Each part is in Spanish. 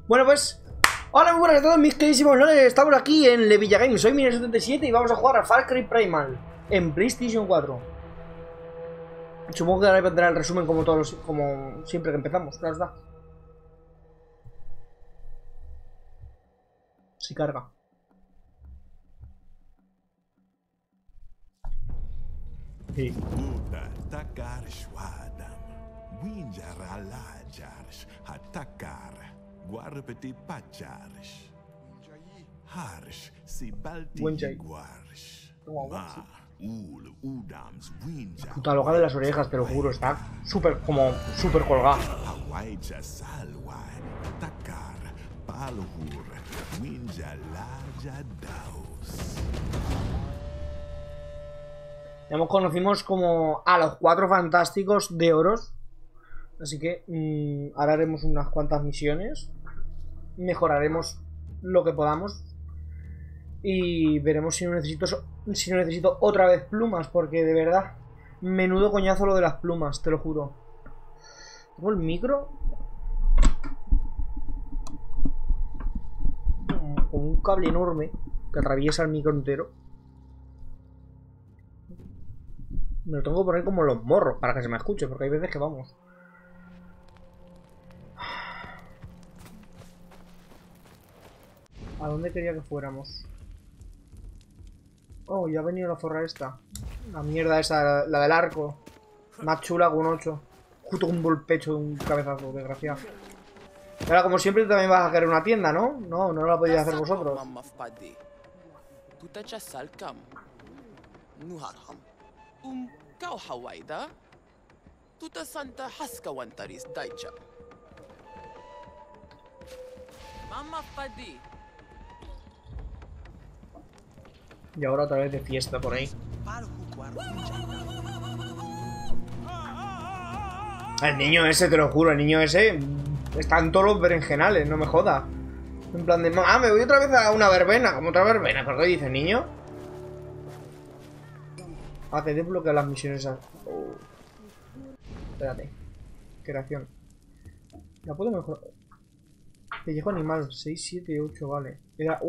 Bueno, pues, hola, muy buenas a todos mis queridísimos loles. Estamos aquí en Le Villa Games. Soy Miner77 y vamos a jugar a Far Cry Primal en PlayStation 4. Supongo que ahora vendrá el resumen como siempre que empezamos, claro está. Si carga. Sí. Puta loca de las orejas, te lo juro, está súper colgado. Ya nos conocimos como a los 4 fantásticos de oros. Así que ahora haremos unas cuantas misiones. Mejoraremos lo que podamos. Y veremos si no necesito otra vez plumas. Porque de verdad, menudo coñazo lo de las plumas, te lo juro. ¿Tengo el micro? Con un cable enorme que atraviesa el micro entero. Me lo tengo que poner como los morros para que se me escuche, porque hay veces que vamos. ¿A dónde quería que fuéramos? Oh, ya ha venido la zorra esta. La mierda esa, la del arco. Más chula que un 8. Justo con un pecho de un cabezazo, desgraciado. Ahora, como siempre, tú también vas a querer una tienda, ¿no? No, no la podéis hacer vosotros. Y ahora otra vez de fiesta por ahí. El niño ese, te lo juro, el niño ese está en todos los berenjenales, no me jodas. En plan de, me voy otra vez a una verbena, como otra verbena. ¿Pero qué dice, niño? Te desbloquear las misiones. Oh. Espérate. Creación. La puedo mejorar. Pellejo animal, 6, 7, 8, vale. Era.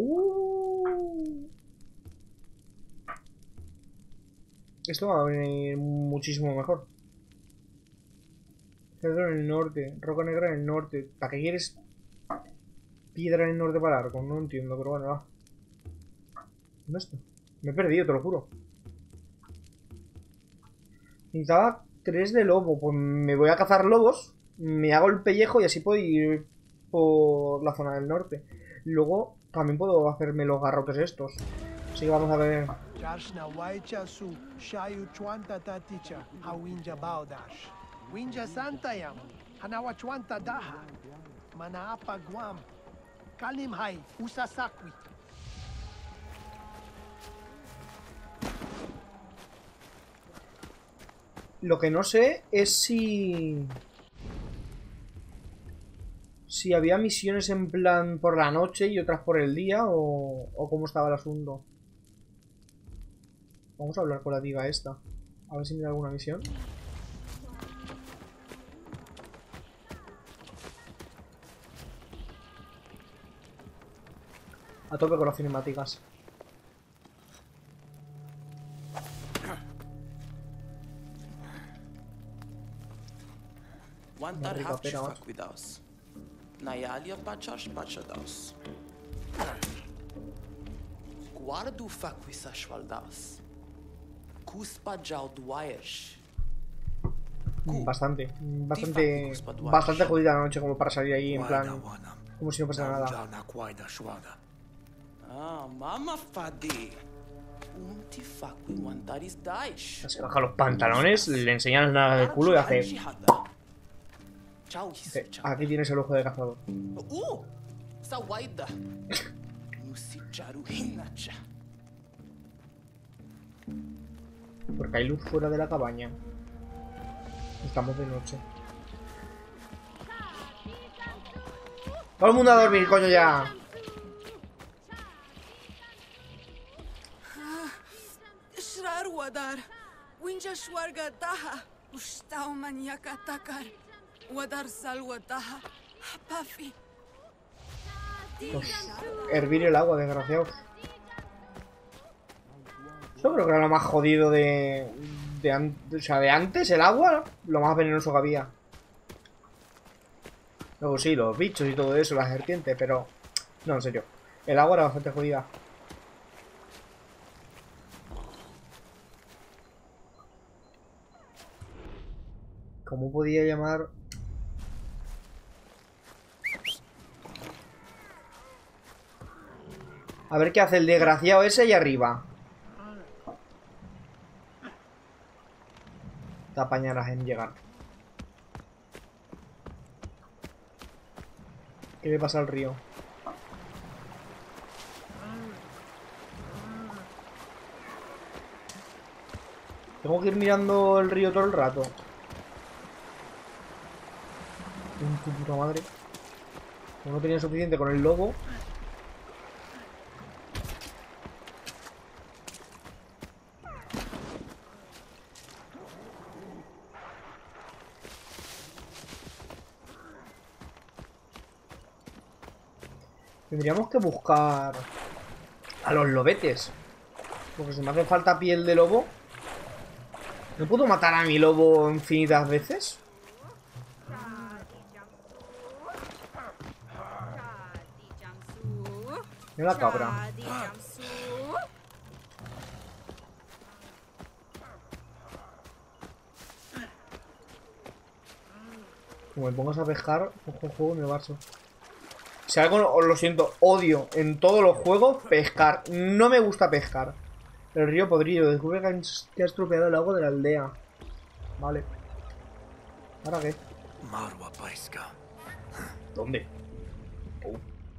Esto va a venir muchísimo mejor. Cedro en el norte, roca negra en el norte. ¿Para qué quieres piedra en el norte para el arco? No entiendo, pero bueno, va. ¿Dónde está? Me he perdido, te lo juro. Necesitaba 3 de lobo. Pues me voy a cazar lobos. Me hago el pellejo y así puedo ir por la zona del norte. Luego también puedo hacerme los garrotes estos. Así que vamos a ver. Lo que no sé es si había misiones en plan por la noche y otras por el día o cómo estaba el asunto. Vamos a hablar con la diva esta. A ver si me da alguna misión. A tope con las cinemáticas. Nayalia pachash pachadas. Guardu faquisa shvaldas. Cuspa jauduaesh. Bastante jodida la noche como para salir ahí en plan como si no pasara nada. Mama fadi. Se baja los pantalones, le enseñan nada de culo y hace. Aquí tienes el ojo de cazador. Porque hay luz fuera de la cabaña. Estamos de noche. ¡Todo el mundo a dormir, coño, ya! Pues hervir el agua, desgraciados. Eso creo que era lo más jodido o sea, de antes, el agua, lo más venenoso que había. Luego sí, los bichos y todo eso, las serpientes, pero... No, en serio. El agua era bastante jodida. ¿Cómo podía llamar? A ver qué hace el desgraciado ese ahí arriba. Te apañarás en llegar. ¿Qué le pasa al río? Tengo que ir mirando el río todo el rato. Tu puta madre. Como no tenía suficiente con el lobo. Tendríamos que buscar a los lobetes. Porque si me hace falta piel de lobo. ¿No puedo matar a mi lobo infinitas veces? Mira la cabra. Como me pongas a pescar, juego en el Barça. Si algo, os lo siento, odio en todos los juegos pescar. No me gusta pescar. El río podrido. Descubre que ha estropeado el agua de la aldea. Vale. ¿Ahora qué? Marwa Paiska. ¿Dónde? Oh.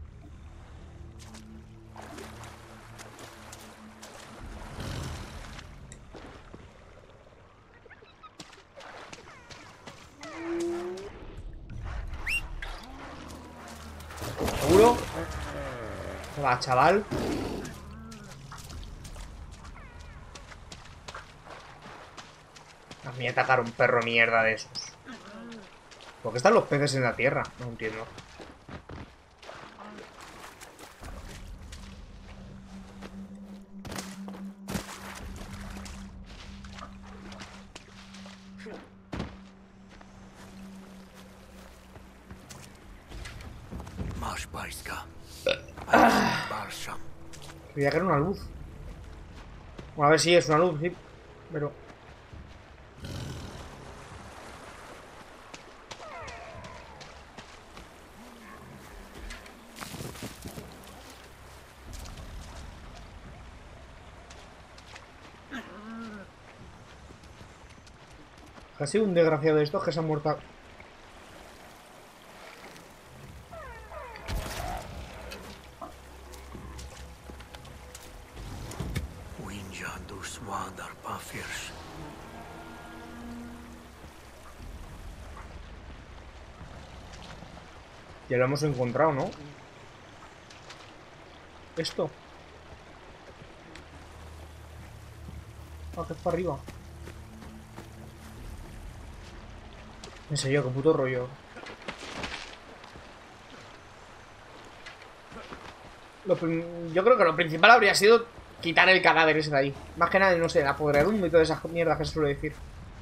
¿Seguro? Va, chaval. A mí atacar un perro mierda de esos. ¿Por qué están los peces en la tierra? No entiendo. Mash Paiska. Barsham. Creía que era una luz. Bueno, a ver si es una luz, sí. Pero... ha sido un desgraciado de estos que se ha muerto. Winjandus Wadar Pafirs. Ya lo hemos encontrado, ¿no? Esto. Ah, que es para arriba. En serio, qué puto rollo. Yo creo que lo principal habría sido quitar el cadáver ese de ahí. Más que nada, no sé, la podredumbre y todas esas mierdas que se suele decir.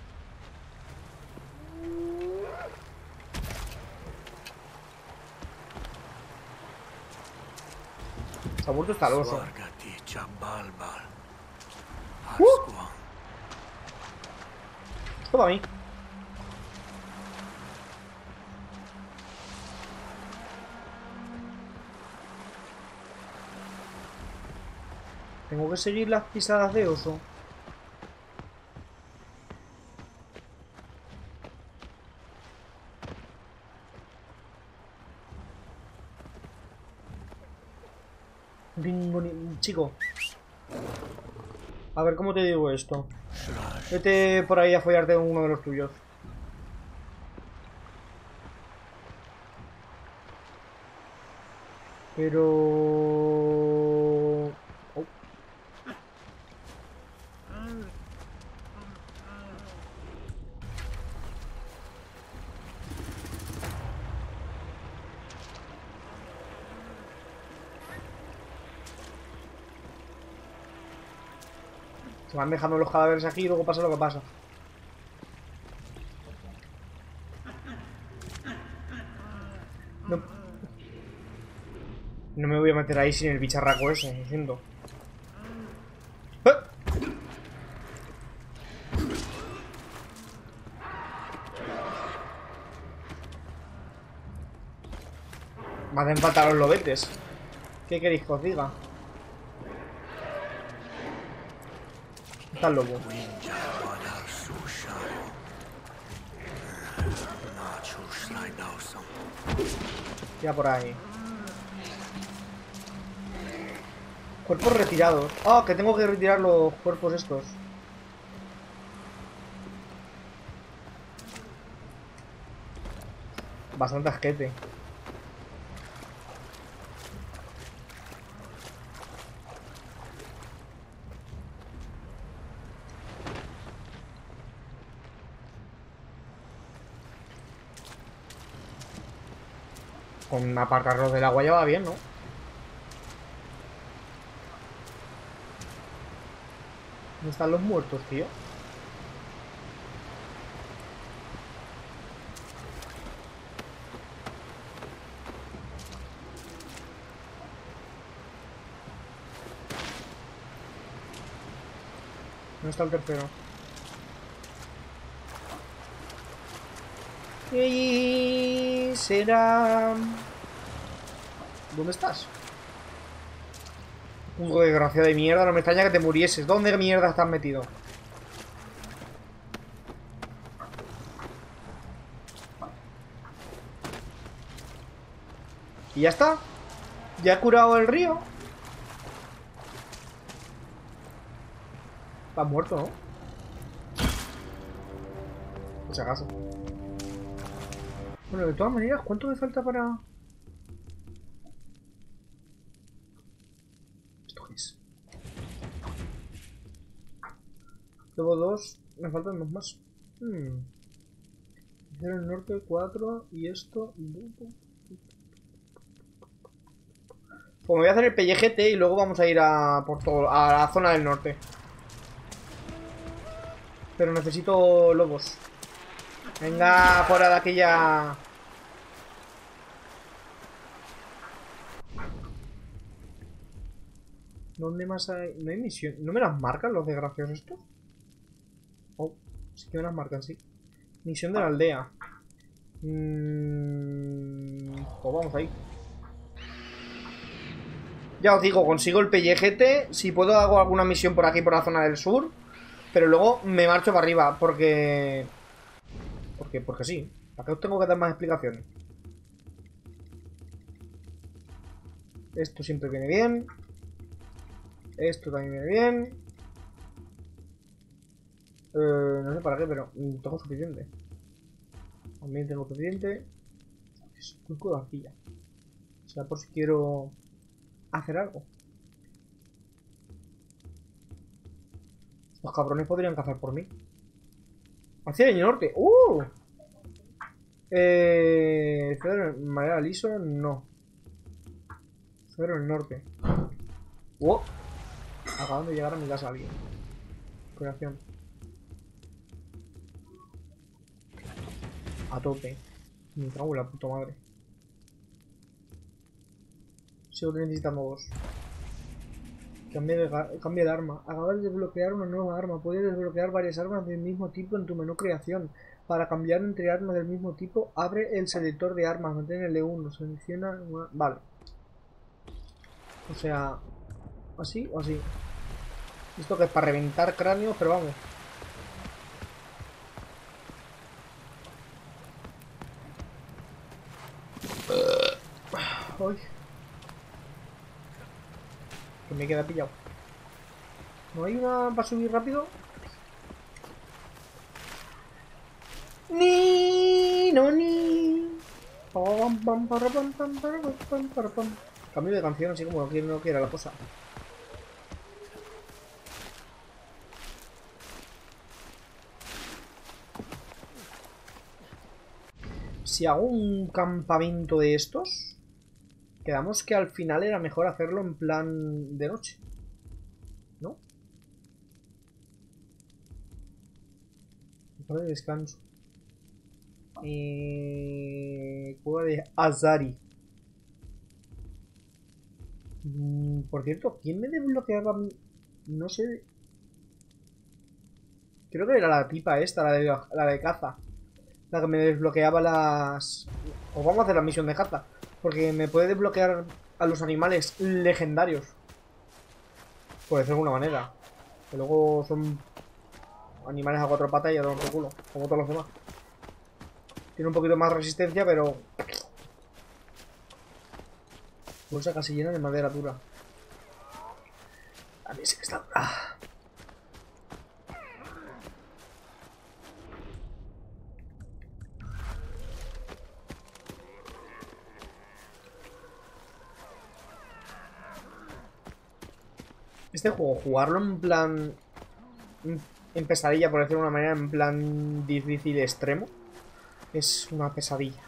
Se ha muerto hasta el oso. Swargati Chabalbal. Esto para mí. Tengo que seguir las pisadas de oso. Chico. A ver, ¿cómo te digo esto? Vete por ahí a follarte uno de los tuyos. Pero... oh. Se van dejando los cadáveres aquí y luego pasa lo que pasa. No, no me voy a meter ahí sin el bicharraco ese, lo siento. ¡Eh! Me hacen falta los lobetes. ¿Qué queréis que os diga? Está el lobo. Ya por ahí. Cuerpos retirados. Ah, que tengo que retirar los cuerpos estos. Bastante asquete. Con apartarlos del agua ya va bien, ¿no? ¿Dónde están los muertos, tío? ¿Dónde está el tercero? Y será... ¿Dónde estás? Desgracia de mierda, no me extraña que te murieses. ¿Dónde mierda estás metido? ¿Y ya está? ¿Ya he curado el río? Estás muerto, ¿no? Por si acaso. Bueno, de todas maneras, ¿cuánto me falta para...? ¿Esto qué es? Luego 2, me faltan 2 más. El norte 4 y esto... Pues me voy a hacer el pellejete y luego vamos a ir a por todo, a la zona del norte. Pero necesito lobos. Venga, fuera de aquella... ¿Dónde más hay? ¿No hay misión? ¿No me las marcan los desgraciados estos? Oh, sí que me las marcan, sí. Misión de la aldea. Pues vamos ahí. Ya os digo, consigo el pellejete. Si puedo hago alguna misión por aquí, por la zona del sur. Pero luego me marcho para arriba, porque sí. ¿Para qué os tengo que dar más explicaciones? Esto siempre viene bien. Esto también viene bien. No sé para qué, pero tengo suficiente. También tengo suficiente. Es un cubo de arcilla. O sea, por si quiero hacer algo. Los cabrones podrían cazar por mí. Hacia el norte. Fedor en manera liso, no. Fedor en el norte. Acaban de llegar a mi casa alguien. Creación. A tope. Me cago en la puta madre. Sigo necesitando 2. Cambia de arma. Acabas de desbloquear una nueva arma. Puedes desbloquear varias armas del mismo tipo en tu menú creación. Para cambiar entre armas del mismo tipo, abre el selector de armas. Mantén el L1. Selecciona una... Vale. O sea... ¿Así o así? Esto que es para reventar cráneos, pero vamos. Uy. Que me queda pillado. ¿No hay una para subir rápido? Ni no ni. Cambio de canción así como no quiera la cosa. Si hago un campamento de estos, quedamos que al final era mejor hacerlo en plan de noche, ¿no? Hora de descanso. Cueva de Azari. Por cierto, ¿quién me desbloqueaba a mí? No sé. Creo que era la tipa esta, la de caza. La que me desbloqueaba las... O vamos a hacer la misión de caza. Porque me puede desbloquear a los animales legendarios. Por decirlo de alguna manera. Que luego son animales a cuatro patas y a tomar por culo. Como todos los demás. Tiene un poquito más resistencia, pero... Bolsa casi llena de madera dura. A mí sí que está dura. Este juego, jugarlo en plan... En pesadilla, por decirlo de una manera, en plan difícil extremo, es una pesadilla.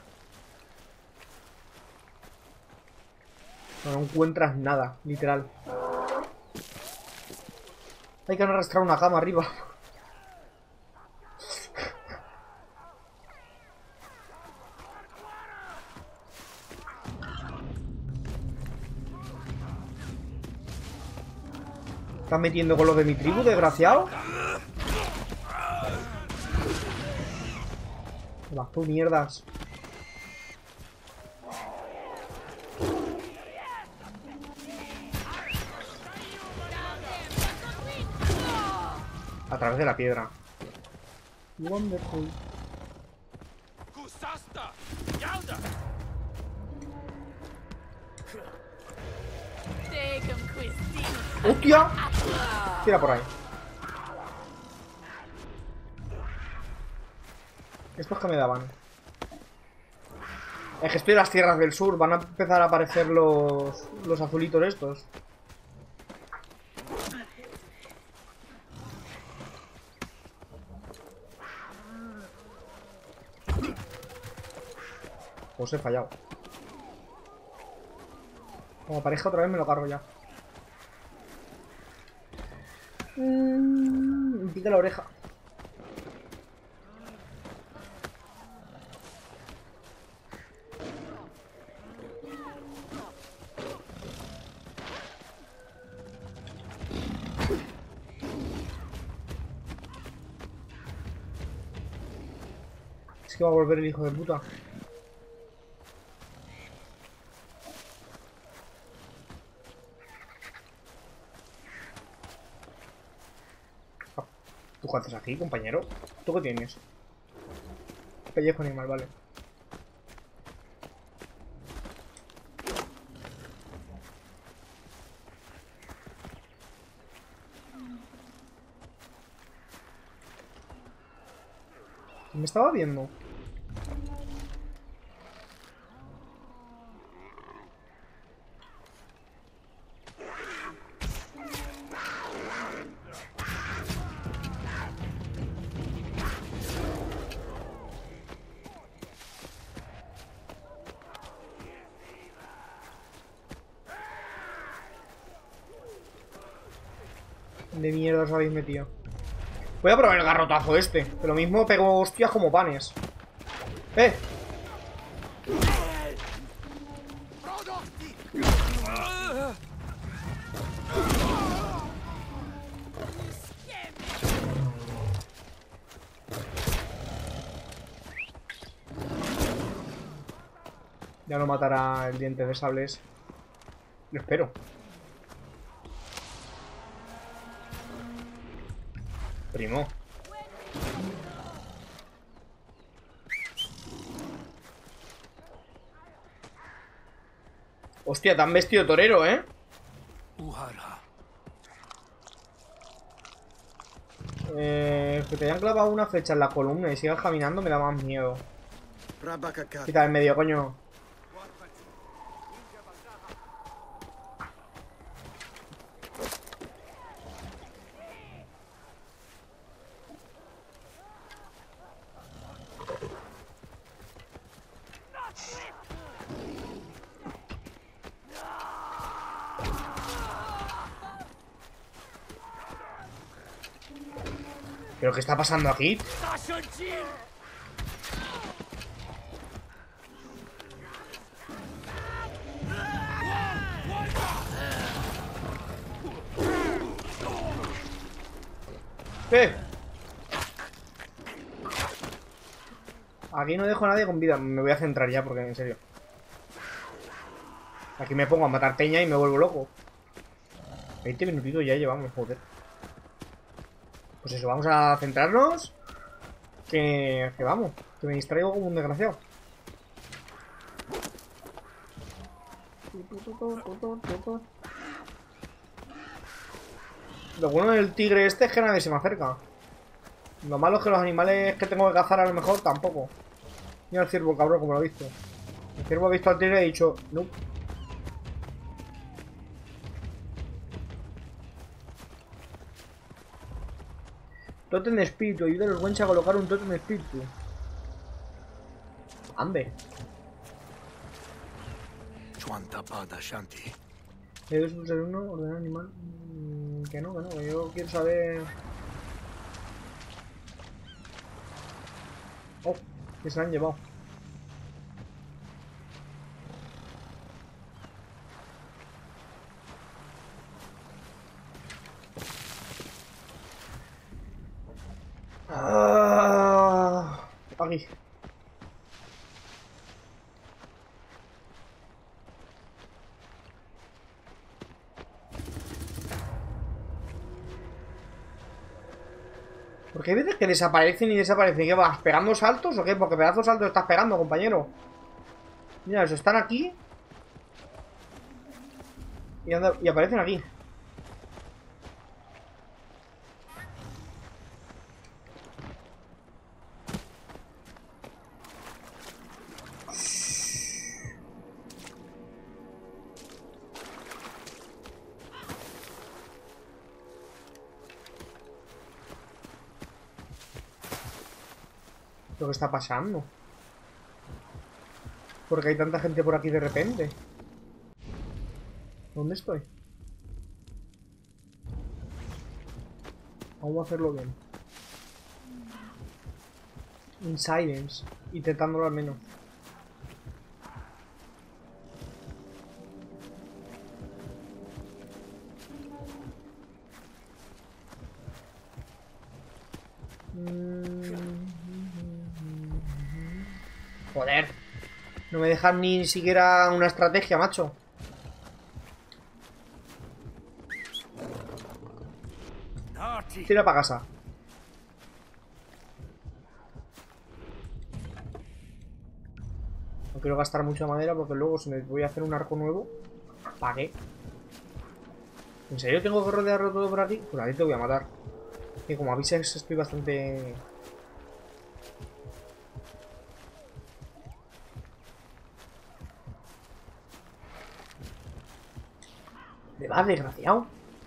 No encuentras nada, literal. Hay que arrastrar una cama arriba. ¿Estás metiendo con los de mi tribu, desgraciado? Vas tú, mierdas. A través de la piedra. Wonderful. ¡Hostia! Tira por ahí. Estos que me daban. Es que estoy en las tierras del sur. Van a empezar a aparecer los azulitos estos. Pues he fallado. Como aparezca otra vez me lo cargo ya. Me pica la oreja. Es que va a volver el hijo de puta. ¿Tú qué haces aquí, compañero? ¿Tú qué tienes? Pellejo animal, vale. Me estaba viendo. De mierda os habéis metido. Voy a probar el garrotazo este. Que lo mismo pego hostias como panes. ¡Eh! Ya no matará el diente de sables. Lo espero. Primo. Hostia, te han vestido torero, ¿eh? Que te hayan clavado una flecha en la columna y sigas caminando me da más miedo. Quita el medio, coño. ¿Pero qué está pasando aquí? ¡Eh! Aquí no dejo a nadie con vida. Me voy a centrar ya porque, en serio. Aquí me pongo a matar peña y me vuelvo loco. 20 minutitos ya llevamos, joder. Pues eso, vamos a centrarnos. Que vamos, que me distraigo como un desgraciado. Lo bueno del tigre este es que nadie se me acerca. Lo malo es que los animales que tengo que cazar a lo mejor tampoco. Mira el ciervo, cabrón, como lo he visto. El ciervo ha visto al tigre y ha dicho, no. Tótem de espíritu, ayuda a los guanches a colocar un tótem de espíritu. Hambre. Chuantapada Shanti. Debes usar uno, ordenar animal. Que no, que yo quiero saber. Oh, que se la han llevado. Aquí. Porque hay veces que desaparecen y desaparecen. ¿Qué vas? ¿Pegando saltos o qué? Porque pedazos saltos estás pegando, compañero. Mira, eso, están aquí. Y aparecen aquí. ¿Lo que está pasando? Porque hay tanta gente por aquí de repente. ¿Dónde estoy? Vamos a hacerlo bien. In silence. Intentándolo al menos. Joder. No me dejan ni siquiera una estrategia, macho. Tira para casa. No quiero gastar mucha madera porque luego si me voy a hacer un arco nuevo, ¿para qué? ¿En serio tengo que rodearlo todo por aquí? Pues ahí te voy a matar. Que como avises estoy bastante... ¿Me vas, desgraciado?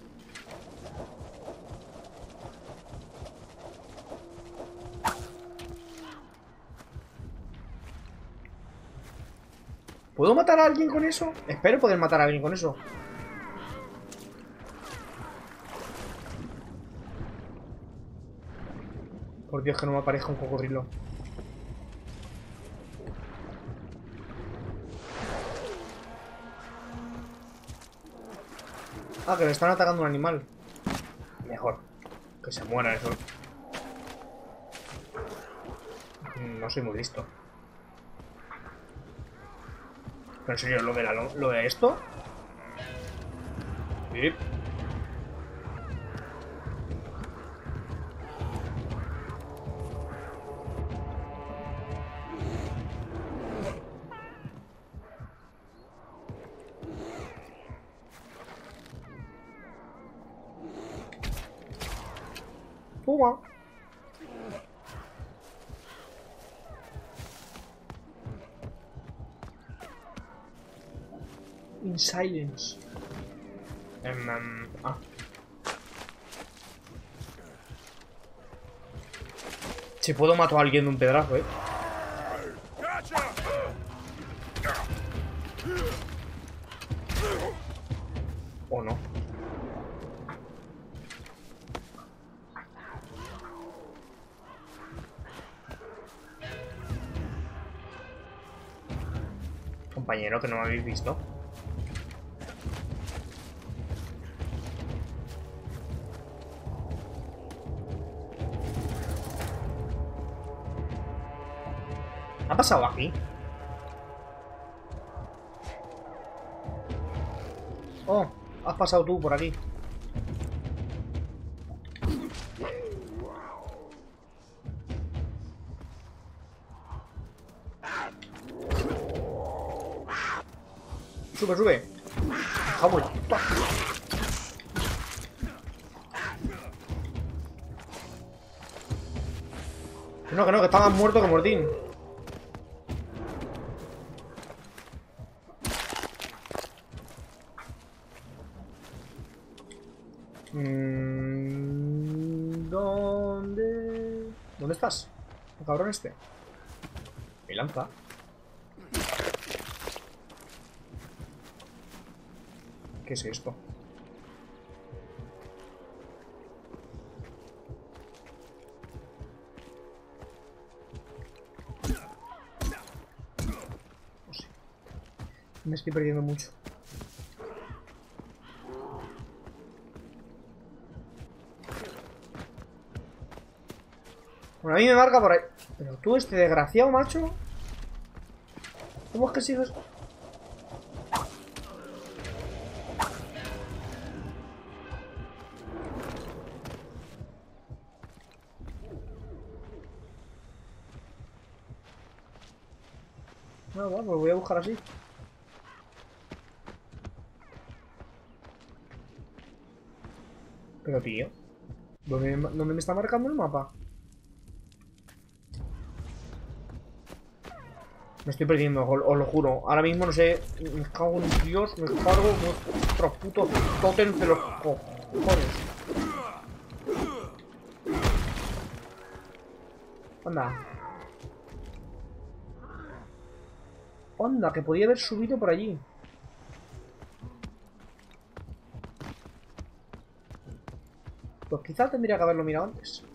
¿Puedo matar a alguien con eso? Espero poder matar a alguien con eso. Por Dios, que no me aparezca un cocodrilo. Ah, que le están atacando a un animal. Mejor. Que se muera eso. No soy muy listo. Pero en serio, ¿lo de esto? Sí. Puma. In silence. Si puedo matar a alguien de un pedazo, O no. compañero, que no me habéis visto. ¿Qué ha pasado aquí? Oh, has pasado tú por aquí. Sube, sube. Vamos. Que no, que está más muerto que Mordín. ¿Dónde estás? El cabrón este. Mi lanza. ¿Qué es esto? No sé. Me estoy perdiendo mucho. Bueno, a mí me marca por ahí. Pero tú, este desgraciado, macho. ¿Cómo es que sigues? No, bueno, pues voy a buscar así. Pero tío, ¿dónde me está marcando el mapa? Me estoy perdiendo, os lo juro. Ahora mismo no sé. Me cago en Dios, me cargo nuestros putos tótems de los cojones. Anda. Anda, que podía haber subido por allí. Pues quizás tendría que haberlo mirado antes.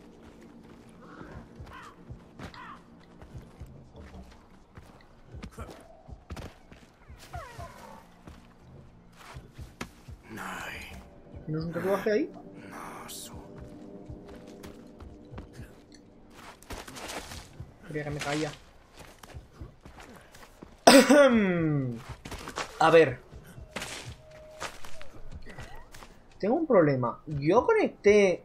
¿No es un tatuaje ahí? Creía que me caía. A ver. Tengo un problema. Yo conecté...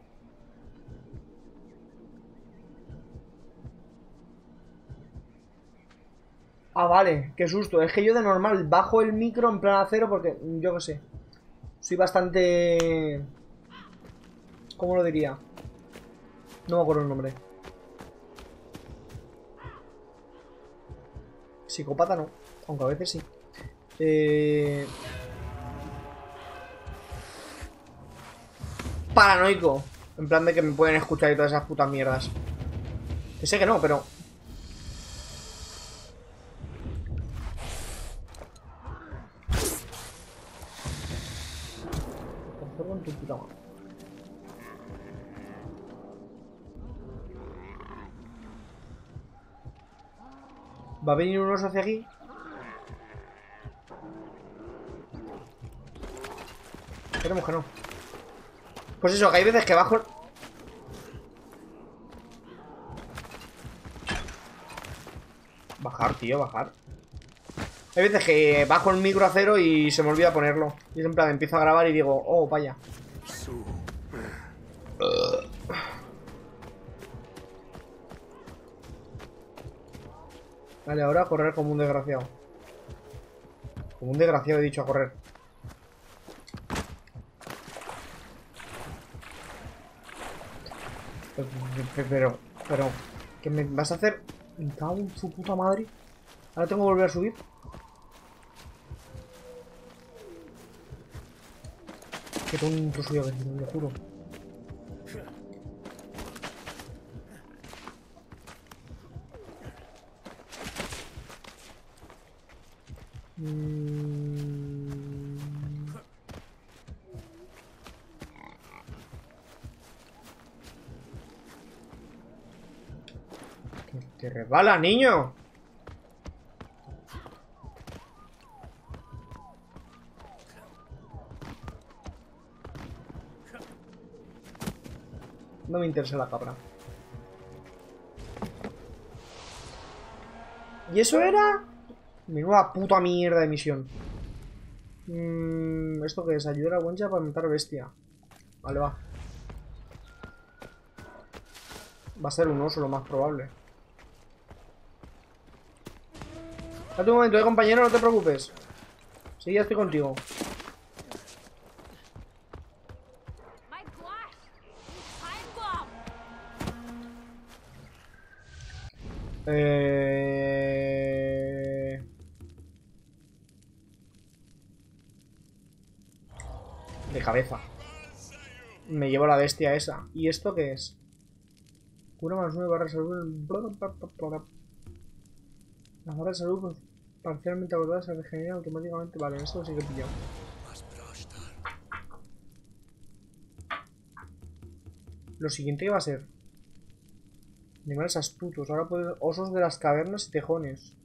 Ah, vale. Qué susto. Es que yo de normal bajo el micro en plan a cero porque... Yo qué sé. Soy bastante... ¿Cómo lo diría? No me acuerdo el nombre. Psicópata no. Aunque a veces sí. Paranoico. En plan de que me pueden escuchar y todas esas putas mierdas. Que sé que no, pero... Con tu puta madre. Va a venir un oso hacia aquí. Esperemos que no. Pues eso, que hay veces que bajo... Bajar, tío, bajar. Hay veces que bajo el micro a cero y se me olvida ponerlo. Y es en plan, empiezo a grabar y digo, oh, vaya. Vale, ahora a correr como un desgraciado. Como un desgraciado he dicho, a correr. Pero, ¿qué me vas a hacer? Me cago en su puta madre. Ahora tengo que volver a subir. Qué tonto soy, a ver, lo juro. ¡Que resbala, niño! No me interesa la cabra. ¿Y eso era? Menuda puta mierda de misión. ¿Esto qué es? Ayuda a Wencha para matar bestia. Vale, va. Va a ser un oso lo más probable. Date un momento, compañero, no te preocupes. Sí, ya estoy contigo. De cabeza. Me llevo la bestia esa. ¿Y esto qué es? Cura más 9 barras de salud. Las barras de salud pues, parcialmente agotadas se regeneran automáticamente. Vale, esto sí que he pillado. Lo siguiente que va a ser animales astutos. Ahora pueden osos de las cavernas y tejones.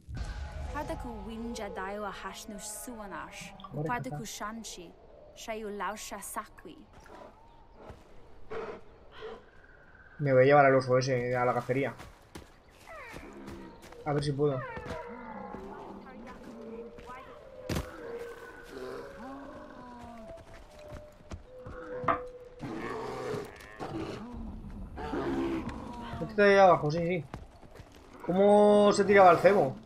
Me voy a llevar al oso ese a la cacería. A ver si puedo. Métete ahí abajo, sí, sí. ¿Cómo se tiraba el cebo?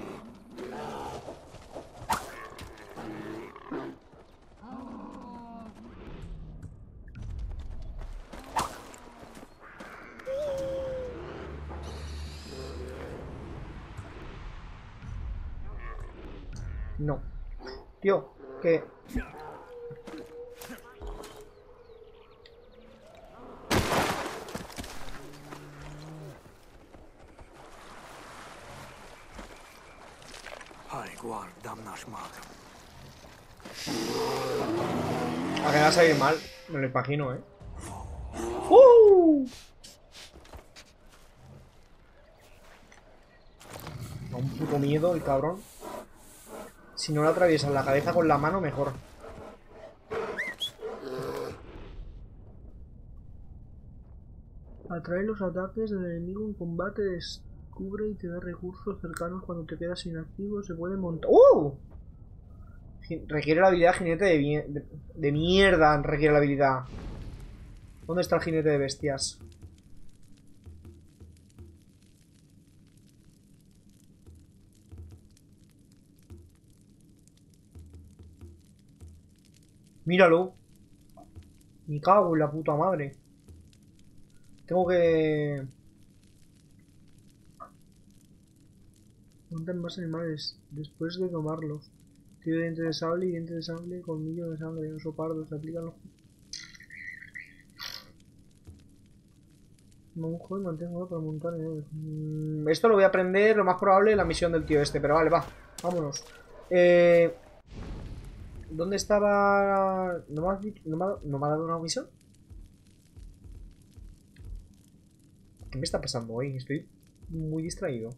No. Tío, que... A que va a salir mal, me lo imagino, ¿eh? Da un puto miedo el cabrón. Si no le atraviesan la cabeza con la mano, mejor. Atrae los ataques del enemigo en combate, descubre y te da recursos cercanos cuando te quedas inactivo. Se puede montar. ¡Uh! Requiere la habilidad jinete de mierda. Requiere la habilidad. ¿Dónde está el jinete de bestias? Míralo. Me cago en la puta madre. Tengo que... Montan más animales después de tomarlos. Tiro de dientes de sable y dientes de sable, colmillo de sangre, oso pardo, se aplican los... Monjo y mantengo para montar en... Esto lo voy a aprender, lo más probable, en la misión del tío este, pero vale, va, vámonos. ¿Dónde estaba...? ¿No me ha dado una misión? ¿Qué me está pasando hoy? Estoy muy distraído.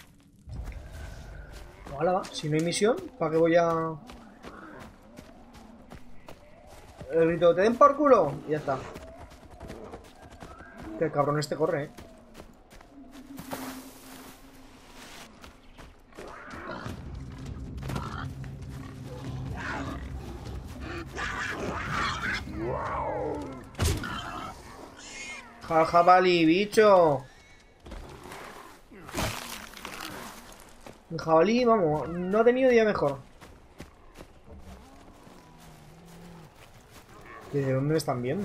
Ojalá va, si no hay misión, ¿para qué voy a...? El grito, te den por culo. Y ya está. Que el cabrón este corre, Jabalí, bicho. El jabalí, vamos, no ha tenido día mejor. ¿Desde dónde me están viendo?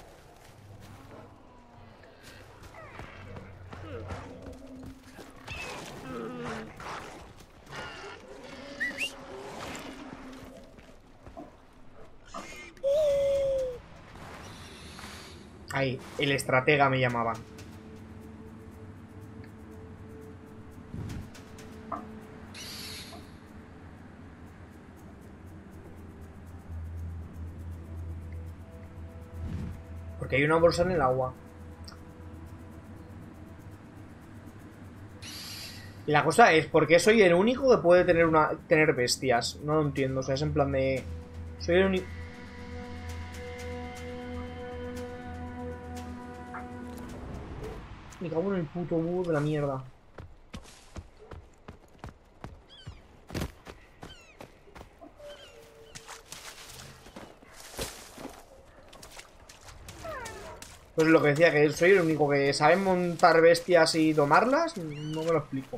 Ahí, el estratega me llamaban. Porque hay una bolsa en el agua. Y la cosa es, ¿por qué soy el único que puede tener bestias? No lo entiendo, o sea, es en plan de... Soy el único... Me cago en el puto búho de la mierda. Pues lo que decía, que soy el único que sabe montar bestias y domarlas, no me lo explico.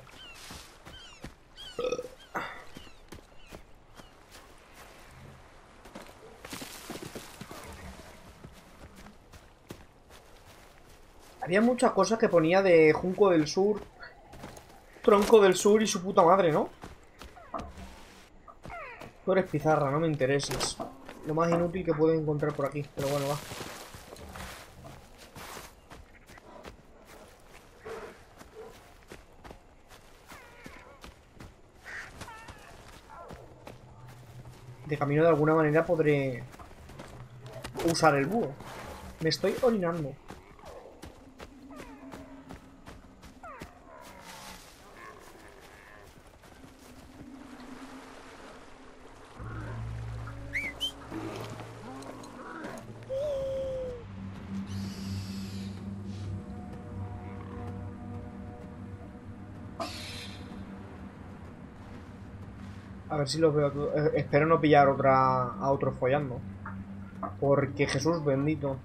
Había muchas cosas que ponía de Junco del Sur, Tronco del Sur y su puta madre, ¿no? Tú eres pizarra, no me intereses. Lo más inútil que puedo encontrar por aquí, pero bueno, va. De camino de alguna manera podré usar el búho. Me estoy orinando. A ver si los veo. Espero no pillar a otro follando. Porque Jesús bendito.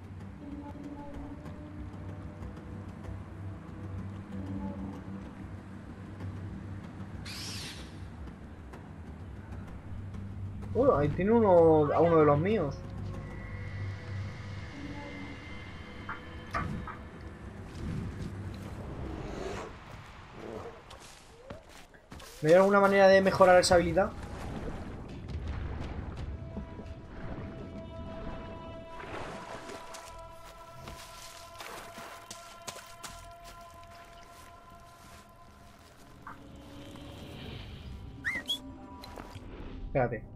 Ahí tiene a uno de los míos. ¿No hay alguna manera de mejorar esa habilidad? Espérate.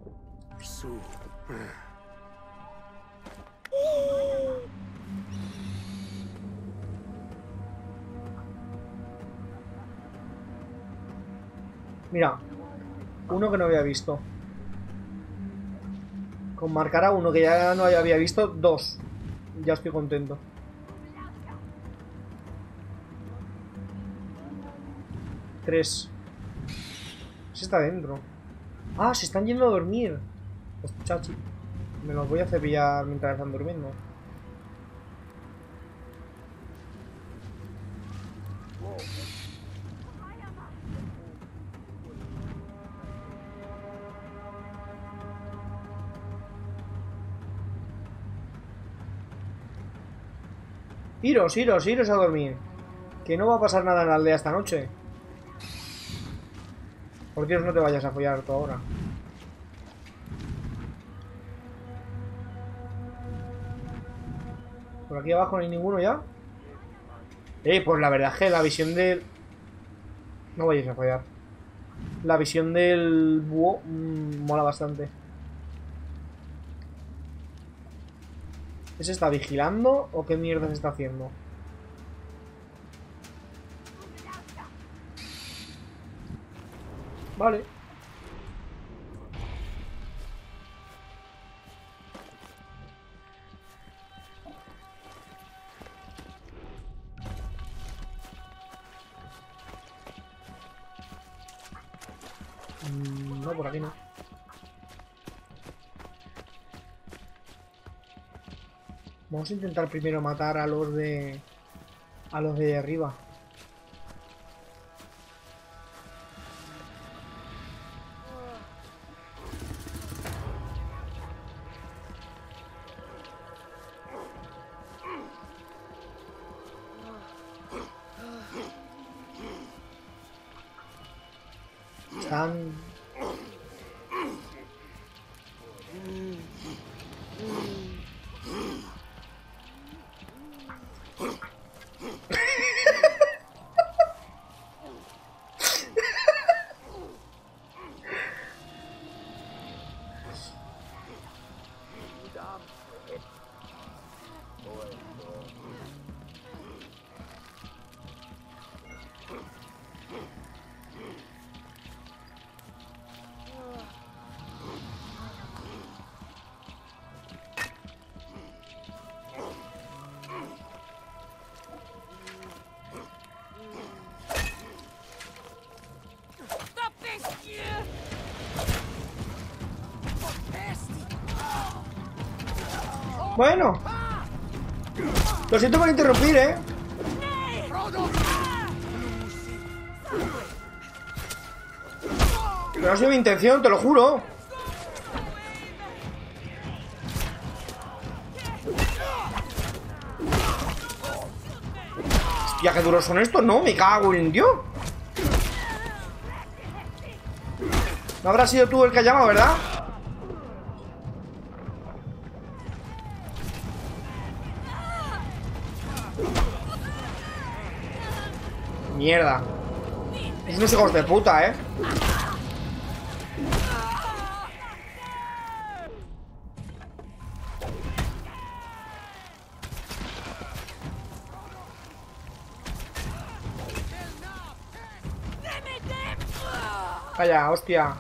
Mira, uno que no había visto. Con marcar a uno que ya no había visto, 2. Ya estoy contento. 3. Se está dentro. Ah, se están yendo a dormir. Los chachi. Me los voy a cepillar mientras están durmiendo. Iros, iros, iros a dormir. Que no va a pasar nada en la aldea esta noche. Por Dios, no te vayas a follar tú ahora. Por aquí abajo no hay ninguno ya. Pues la verdad es que la visión del... No vayáis a follar. La visión del búho mola bastante. ¿Ese está vigilando o qué mierda se está haciendo? Vale. No, por aquí no. Vamos a intentar primero matar a los de... A los de arriba. Están... Bueno. Lo siento por interrumpir, ¿eh? Pero no ha sido mi intención, te lo juro. Hostia, qué duros son estos, ¿no? Me cago en Dios. No habrás sido tú el que ha llamado, ¿verdad? Mierda. Es unos hijos de puta, ¿eh? Vaya, hostia.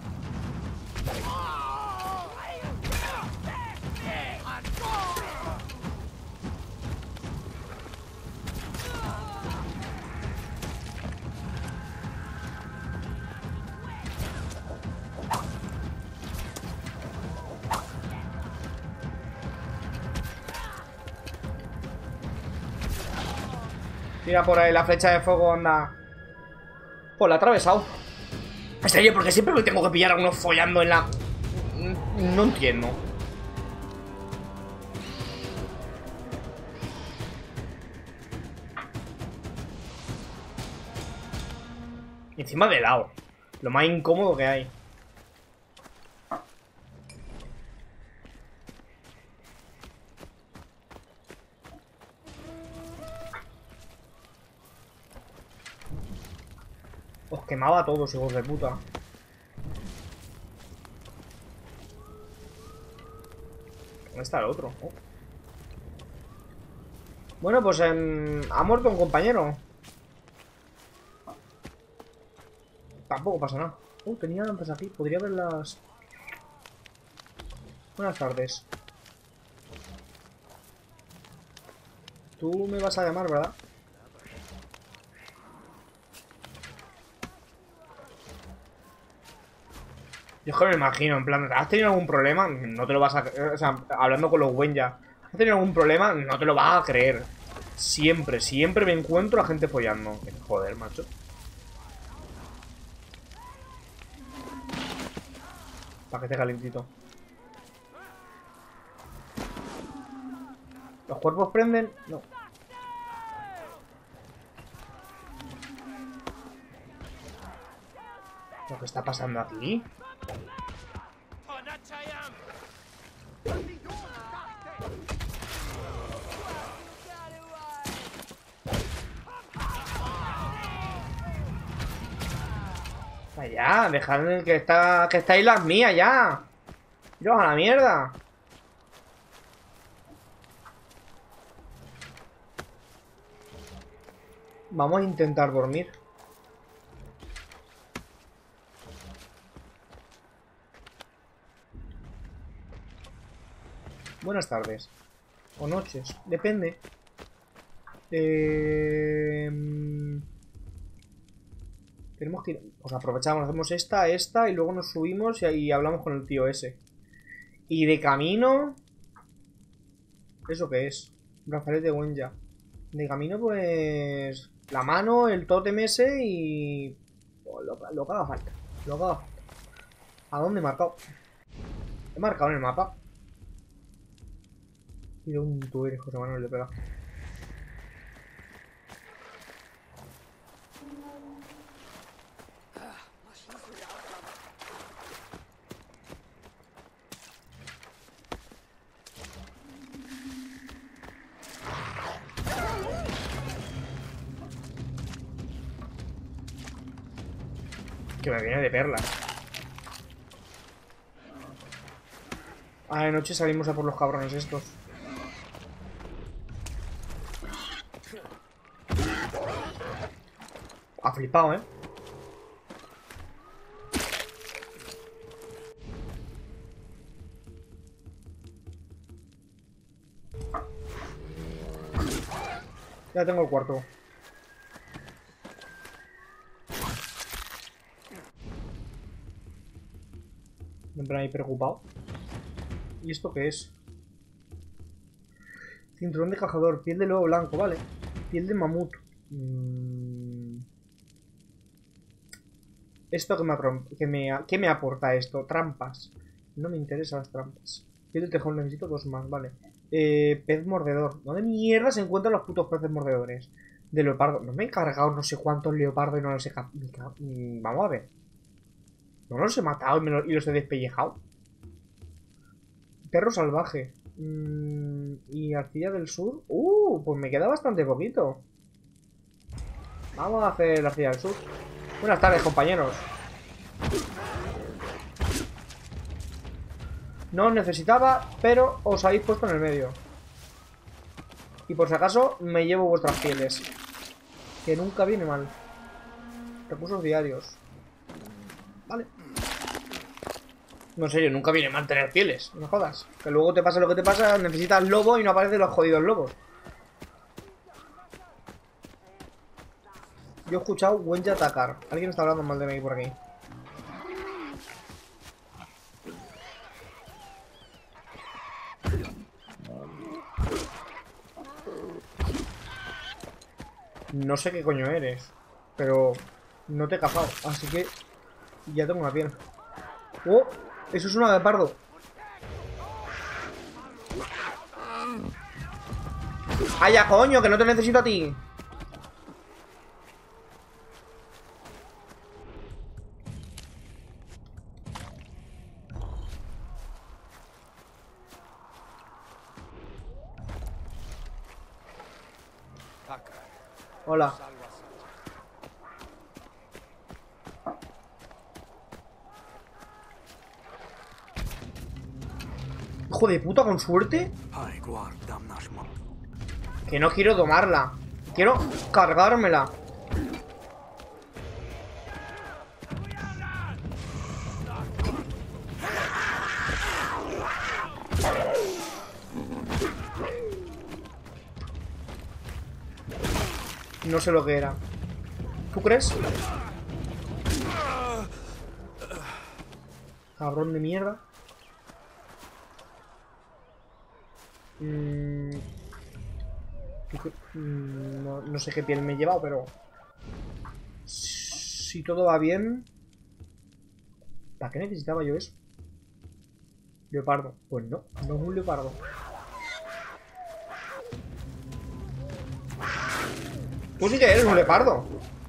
Mira por ahí la flecha de fuego, anda. Pues la ha atravesado. En serio, porque siempre me tengo que pillar a uno follando en la... No entiendo. Y encima de lado. Lo más incómodo que hay. Os quemaba a todos, hijos de puta. ¿Dónde está el otro? Oh. Bueno, pues ha muerto un compañero. Tampoco pasa nada. Tenía lámparas aquí. Podría verlas. Buenas tardes. Tú me vas a llamar, ¿verdad? Yo es que me imagino, en plan, ¿has tenido algún problema? No te lo vas a... O sea, hablando con los Wenya, ¿has tenido algún problema? No te lo vas a creer. Siempre, siempre me encuentro a gente follando. Joder, macho. Paquete calentito. ¿Los cuerpos prenden? No. ¿Lo que está pasando aquí? Ya, dejadme que estáis las mías ya. Iros a la mierda. Vamos a intentar dormir. Buenas tardes. O noches, depende. Tenemos que ir... Pues aprovechamos, hacemos esta y luego nos subimos y ahí hablamos con el tío ese. Y de camino... ¿Eso qué es? Brazalete de Wenya. De camino, pues... La mano, el tótem ese y... Oh, lo que haga falta. Lo que haga falta. ¿A dónde he marcado? He marcado en el mapa. ¿Y dónde tú eres, José Manuel de Pega? Que me viene de perlas. Ah, de noche salimos a por los cabrones estos. Ha flipado, ¿eh? Ya tengo el cuarto. En plan ahí preocupado. ¿Y esto qué es? Cinturón de cazador, piel de lobo blanco, vale. Piel de mamut. ¿Esto qué me aporta esto? Trampas. No me interesan las trampas. Piel de tejón, necesito dos más, vale. Pez mordedor. ¿Dónde mierda se encuentran los putos peces mordedores? De leopardo. No me he cargado no sé cuántos leopardos y no los he... Vamos a ver. ¿No los he matado y los he despellejado? Perro salvaje. Y arcilla del sur. Pues me queda bastante poquito. Vamos a hacer la arcilla del sur. Buenas tardes, compañeros. No os necesitaba, pero os habéis puesto en el medio. Y por si acaso, me llevo vuestras pieles. Que nunca viene mal. Recursos diarios. Vale. No, en serio, nunca viene mal tener pieles. No jodas. Que luego te pasa lo que te pasa, necesitas lobo y no aparecen los jodidos lobos. Yo he escuchado Wenji atacar. Alguien está hablando mal de mí por aquí. No sé qué coño eres, pero no te he cazado, así que ya tengo una piel. ¡Oh! Eso es una de pardo. ¡Ay, ya, coño! ¡Que no te necesito a ti! Hola. Hijo de puta, con suerte. Que no quiero tomarla. Quiero cargármela. No sé lo que era. ¿Tú crees? Cabrón de mierda. No sé qué piel me he llevado, pero... Si todo va bien... ¿Para qué necesitaba yo eso? Leopardo. Pues no, no es un leopardo. Tú sí que eres un leopardo.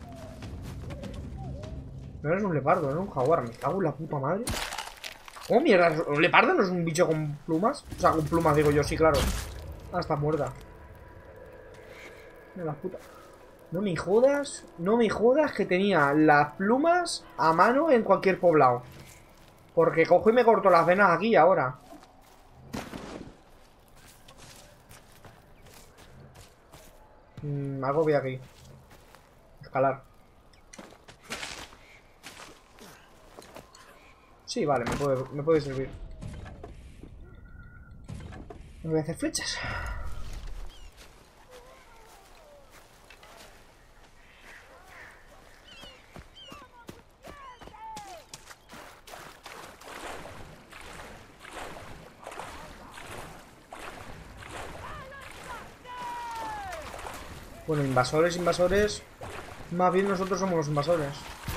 No eres un leopardo, eres un jaguar. Me cago en la puta madre. ¿Cómo mierda? ¿Un leopardo no es un bicho con plumas? O sea, con plumas digo yo, sí, claro. Ah, está muerta. Mira la puta. No me jodas. No me jodas que tenía las plumas a mano en cualquier poblado. Porque cojo y me corto las venas aquí ahora. Algo voy aquí. Escalar. Sí, vale, me puede servir. Me voy a hacer flechas. Bueno, invasores. Más bien nosotros somos los invasores.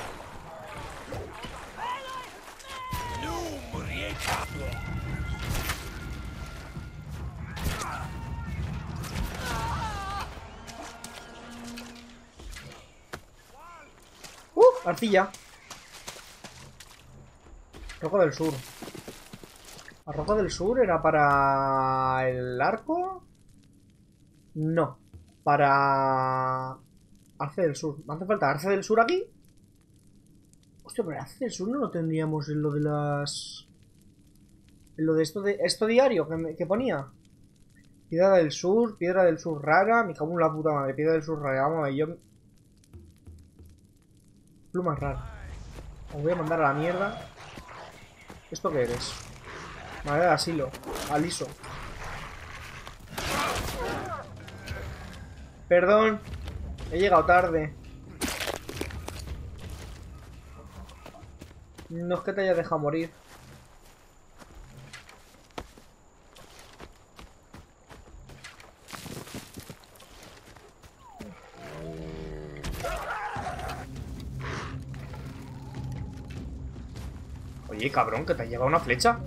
Arcilla. Roca del Sur. ¿La Roca del Sur era para el arco? No. Para... Arce del Sur. ¿Me hace falta Arce del Sur aquí? Hostia, pero Arce del Sur no lo tendríamos en lo de las... En lo de esto diario que ponía. Piedra del Sur rara. Me cago en la puta madre. Piedra del Sur rara. Vamos a ver, yo... Plumas raras. Os voy a mandar a la mierda. ¿Esto qué eres? Madera de asilo. Aliso. Perdón. He llegado tarde. No es que te haya dejado morir. Oye, cabrón, que te ha llevado una flecha.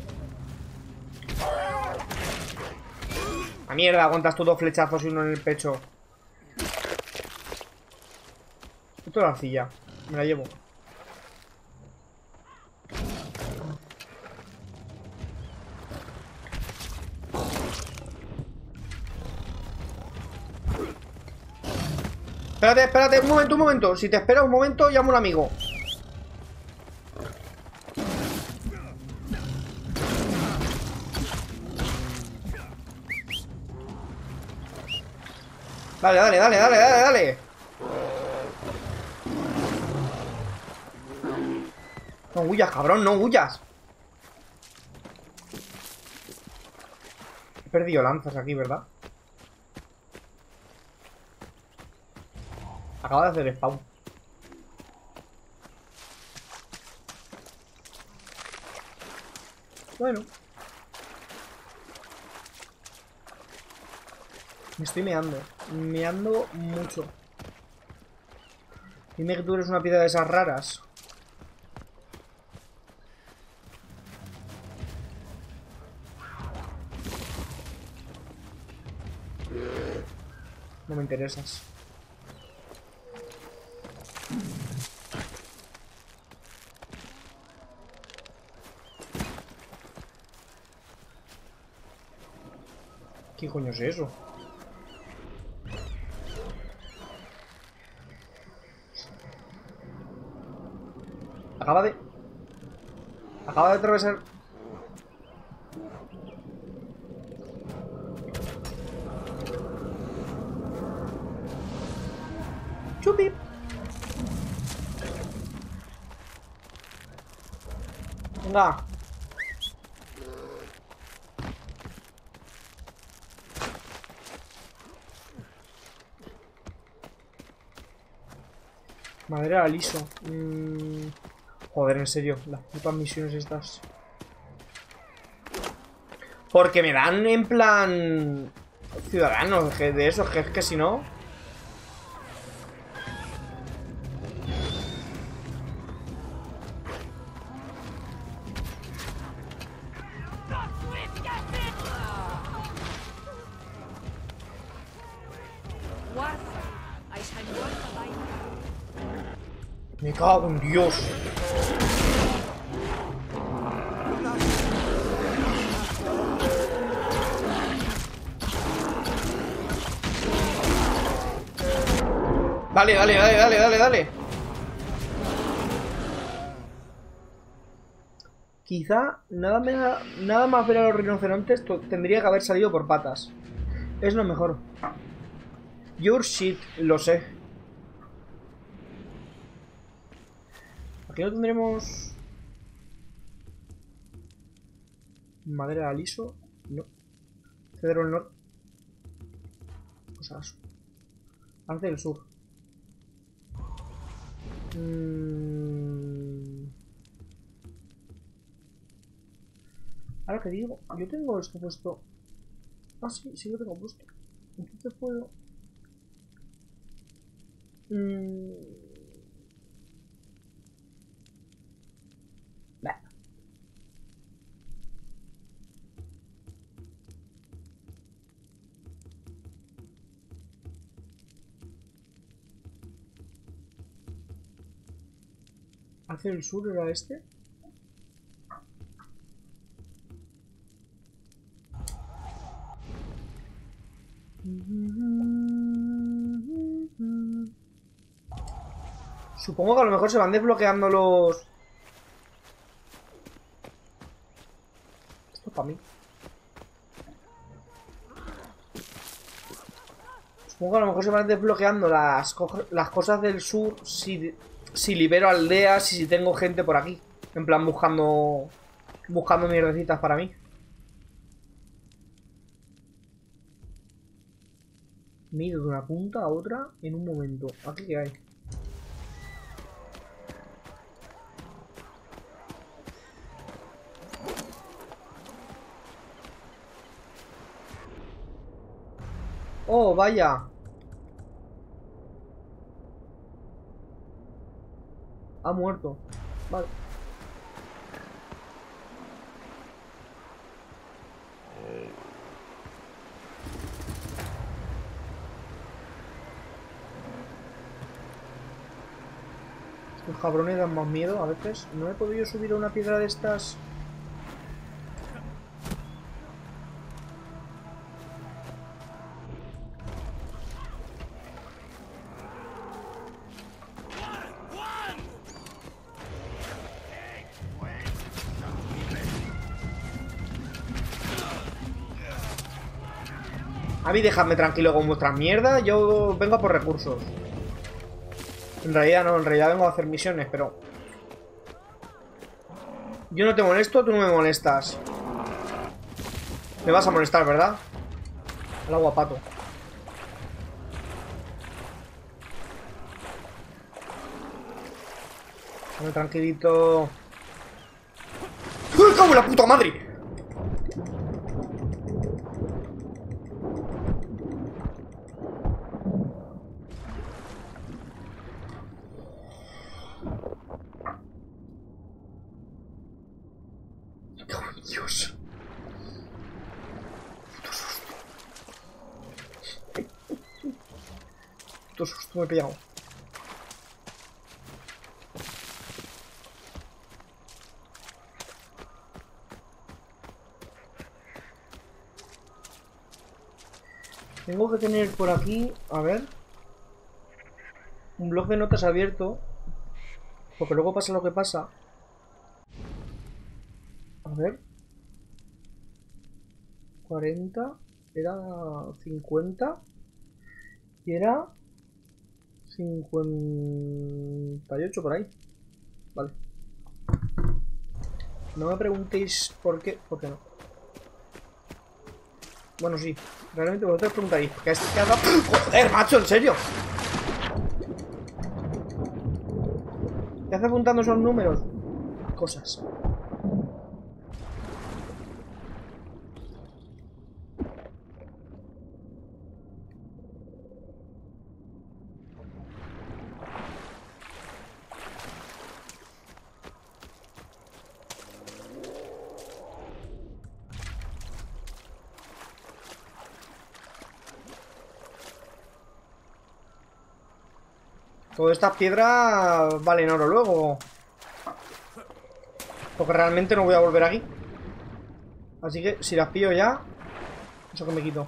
A mierda, aguantas tú 2 flechazos y uno en el pecho. Esto es la arcilla. Me la llevo. Espérate, espérate, un momento, un momento. Si te esperas un momento, llamo a un amigo. Dale, dale, dale, dale, dale, dale. No huyas, cabrón, no huyas. He perdido lanzas aquí, ¿verdad? Acaba de hacer spawn. Bueno. Me estoy meando. Meando mucho. Dime que tú eres una piedra de esas raras. No me interesas. ¿Qué coño es eso? Acaba de atravesar. Chupi. Venga. Madera liso. Joder, en serio, las putas misiones estas. Porque me dan en plan ciudadanos de esos, que es que si no. Me cago en Dios. Dale, dale, dale, dale, dale, dale. Quizá nada más ver a los rinocerontes tendría que haber salido por patas. Es lo mejor. Your shit, lo sé. Aquí no tendremos madera liso. No. Cedro del norte. Cosas. Arce del sur. Ahora que digo, yo tengo esto puesto. Ah, sí, sí lo tengo puesto. Entonces puedo. Bah. ¿Hacia el sur era este? Supongo que a lo mejor se van desbloqueando los... Esto es para mí. Supongo que a lo mejor se van desbloqueando las cosas del sur si libero aldeas y si tengo gente por aquí. En plan buscando mierdecitas para mí. Me he ido de una punta a otra en un momento. ¿Aquí qué hay? Oh, vaya. Ha muerto. Vale. Los cabrones dan más miedo a veces. ¿No he podido subir a una piedra de estas? A mí dejadme tranquilo con vuestras mierdas. Yo vengo a por recursos. En realidad no, en realidad vengo a hacer misiones, pero... Yo no te molesto, tú no me molestas. Me vas a molestar, ¿verdad? Al agua, pato. Dame tranquilito. ¡Uy, cago en la puta madre! Dios. Puto susto. Puto susto me he pillado. Tengo que tener por aquí, a ver, un blog de notas abierto, porque luego pasa lo que pasa. A ver. 40, era 50 y era 58 por ahí. Vale. No me preguntéis por qué, porque no. Bueno, sí, realmente vosotros preguntaréis, ¿qué has dado? ¡Joder, macho, en serio! ¿Qué hace apuntando esos números? Cosas. Todas estas piedras valen oro luego. Porque realmente no voy a volver aquí. Así que si las pillo ya, eso que me quito.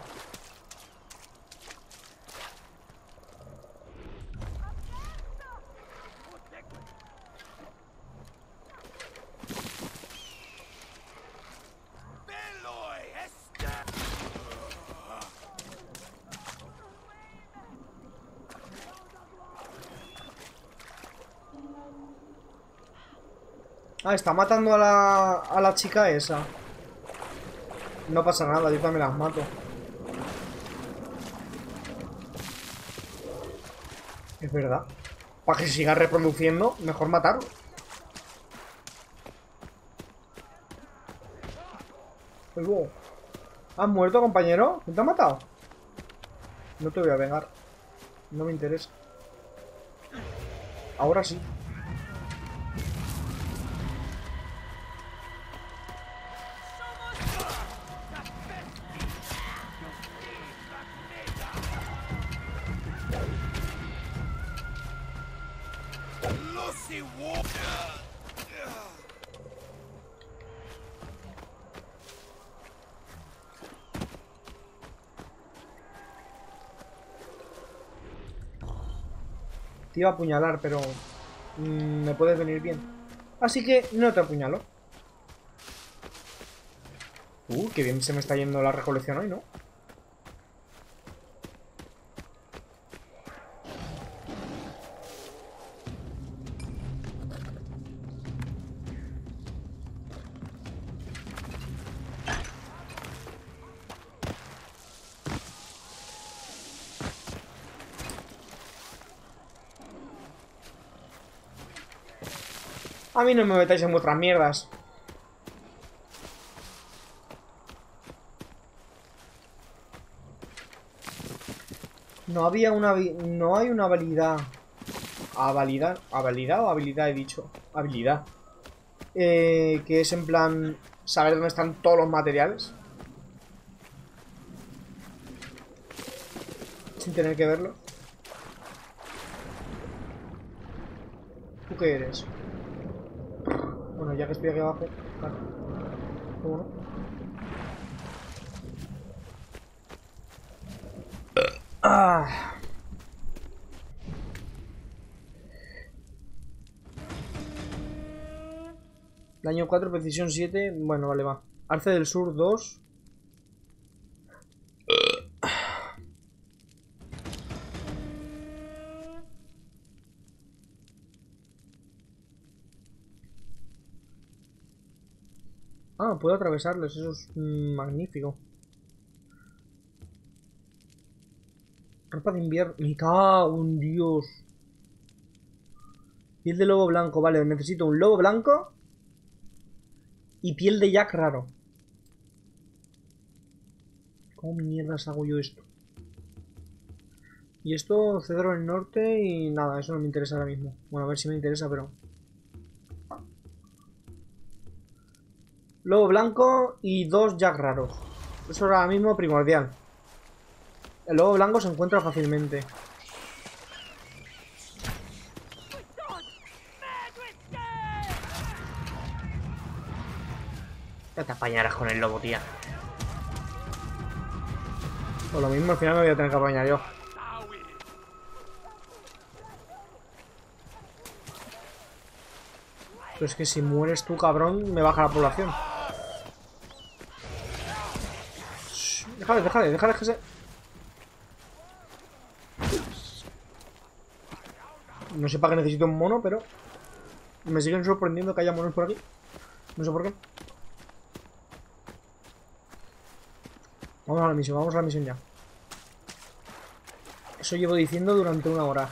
Ah, está matando a la chica esa. No pasa nada, yo también las mato. Es verdad. Para que se siga reproduciendo, mejor matarlo. Pues wow. ¿Has muerto, compañero? ¿Quién te ha matado? No te voy a vengar. No me interesa. Ahora sí. Te iba a apuñalar, pero me puedes venir bien. Así que no te apuñalo. Qué bien se me está yendo la recolección hoy, ¿no? A mí no me metáis en vuestras mierdas. No había una... No hay una habilidad... ¿Habilidad? ¿Habilidad o habilidad he dicho? Habilidad. Que es en plan... Saber dónde están todos los materiales. Sin tener que verlo. ¿Tú qué eres? Bueno, ya que estoy aquí abajo. Claro. ¿Cómo no? Ah. Daño 4, precisión 7. Bueno, vale, va. Arce del Sur 2. Ah, puedo atravesarles. Eso es magnífico. Ropa de invierno. Me cago en Dios. Piel de lobo blanco. Vale, necesito un lobo blanco. Y piel de Jack raro. ¿Cómo mierdas hago yo esto? Y esto, cedro del norte y nada, eso no me interesa ahora mismo. Bueno, a ver si me interesa, pero... Lobo blanco y 2 Jack raros. Eso ahora mismo primordial. El lobo blanco se encuentra fácilmente. Ya te apañarás con el lobo, tía. Por lo mismo al final me voy a tener que apañar yo. Pero es que si mueres tú, cabrón, me baja la población. Shh, déjale que se... No sé para qué necesito un mono, pero... Me siguen sorprendiendo que haya monos por aquí. No sé por qué. Vamos a la misión ya. Eso llevo diciendo durante 1 hora.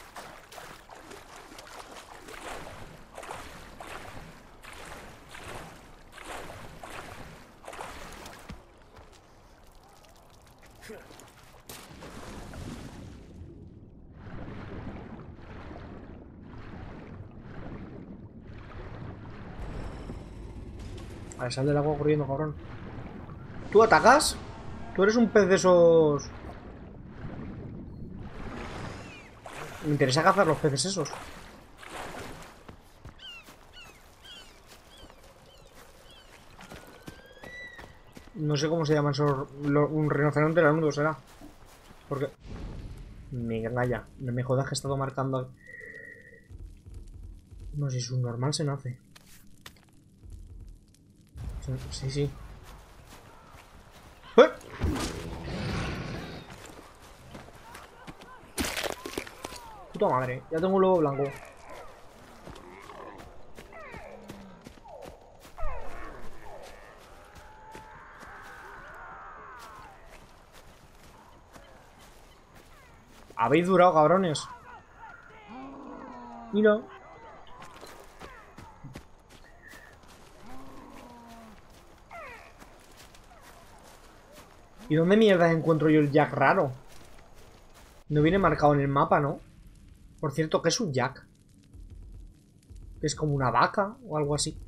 A ver, sal del agua corriendo, cabrón. ¿Tú atacas? Tú eres un pez de esos... Me interesa cazar los peces esos. No sé cómo se llaman esos... Un rinoceronte lanudo será. Porque... Me engaña. No me jodas que he estado marcando... No sé si es un normal se nace. Sí, sí. ¡Eh! Puta madre, ya tengo un lobo blanco. Habéis durado, cabrones. Mira. ¿Y dónde mierda encuentro yo el Jack raro? No viene marcado en el mapa, ¿no? Por cierto, ¿qué es un Jack? ¿Que es como una vaca o algo así?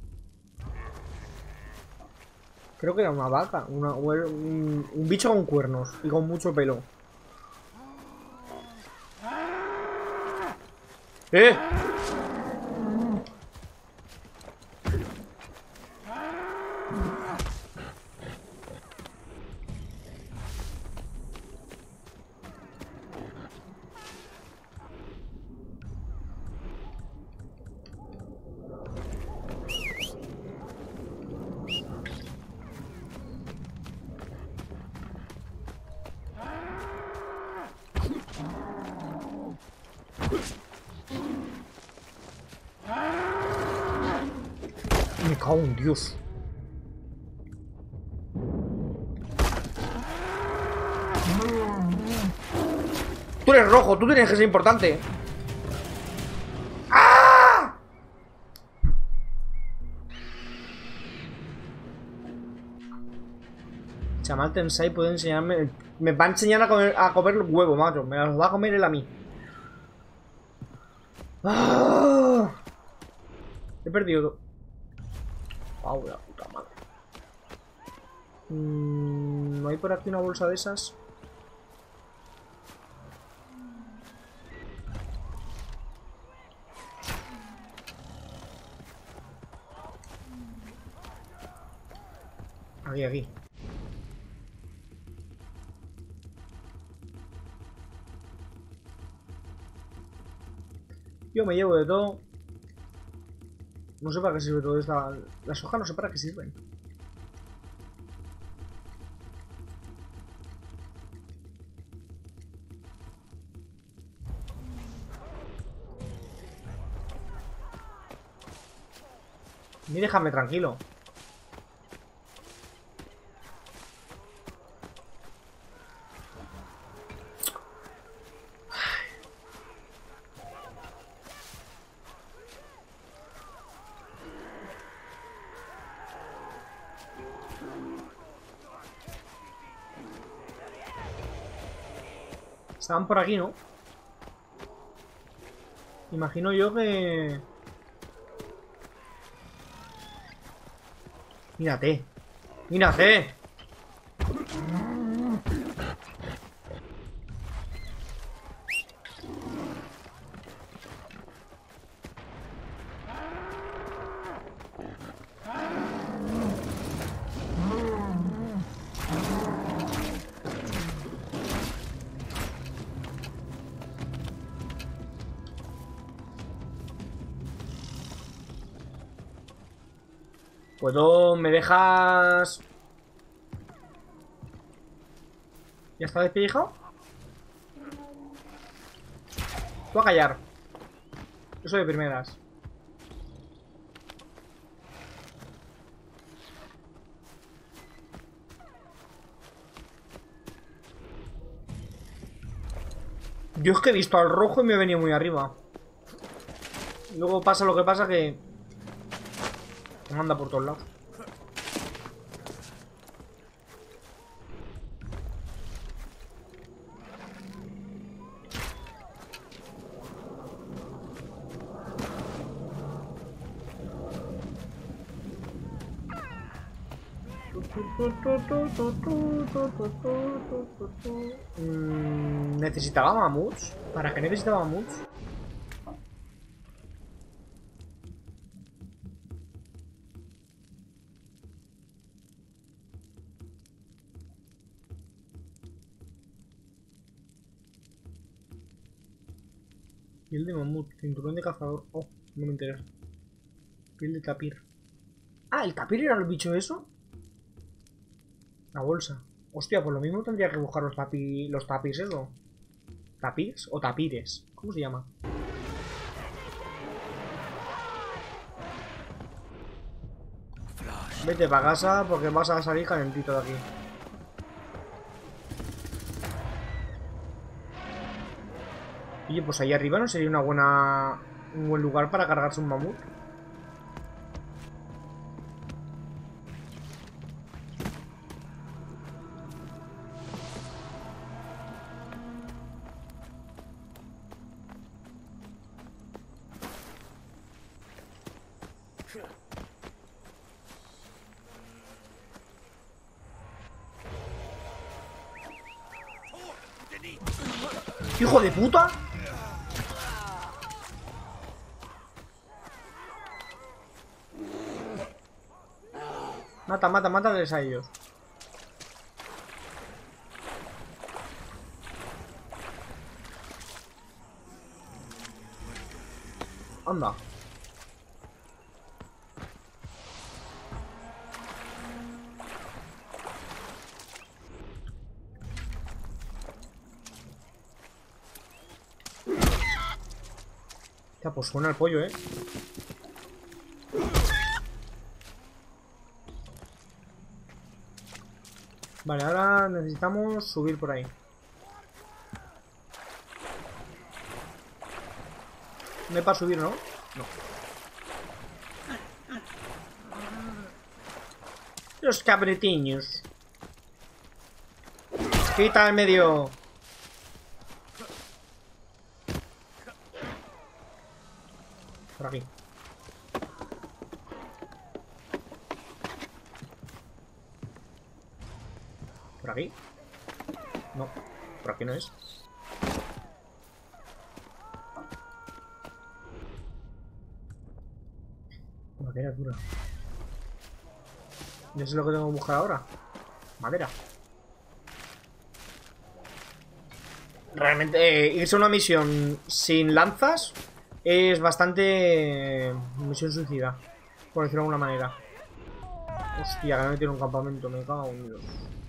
Creo que era una vaca. Un bicho con cuernos y con mucho pelo. ¡Eh! Me cago en Dios. Tú eres rojo, tú tienes que ser importante. ¡Ah! Chamal Tensei puede enseñarme. Me va a enseñar a comer huevo, macho. Me los va a comer él a mí. ¡Ah! He perdido. Wow, la puta madre. ¿No hay por aquí una bolsa de esas? Aquí, aquí. Yo me llevo de todo. No sé para qué sirve todo esto. Las hojas no sé para qué sirven. Ni déjame tranquilo. Estaban por aquí, ¿no? Imagino yo que... Mírate. Mírate. ¿Puedo? ¿Me dejas? ¿Ya está despellejado? Tú a callar. Yo soy de primeras. Yo es que he visto al rojo y me he venido muy arriba. Luego pasa lo que pasa que... me anda por todos lados. ¿Necesitaba mamuts? ¿Para qué necesitaba mamuts? Piel de mamut, cinturón de cazador. Oh, no me interesa. Piel de tapir. Ah, ¿el tapir era el bicho eso? La bolsa. Hostia, pues lo mismo tendría que buscar los tapis eso. ¿Tapis o tapires? ¿Cómo se llama? Vete para casa porque vas a salir calentito de aquí. Oye, pues ahí arriba no sería un buen lugar para cargarse un mamut. ¡Hijo de puta! Mátales a ellos. Anda. Ya, pues suena el pollo, ¿eh? Vale, ahora necesitamos subir por ahí. No hay para subir, ¿no? No. Los cabretiños. Quita el medio. Por aquí. ¿Por aquí? No, por aquí no es. Madera dura. Ya sé lo que tengo que buscar ahora. Madera. Realmente, irse a una misión sin lanzas es bastante misión suicida, por decirlo de alguna manera. Hostia, que me he metido en un campamento, me cago en Dios.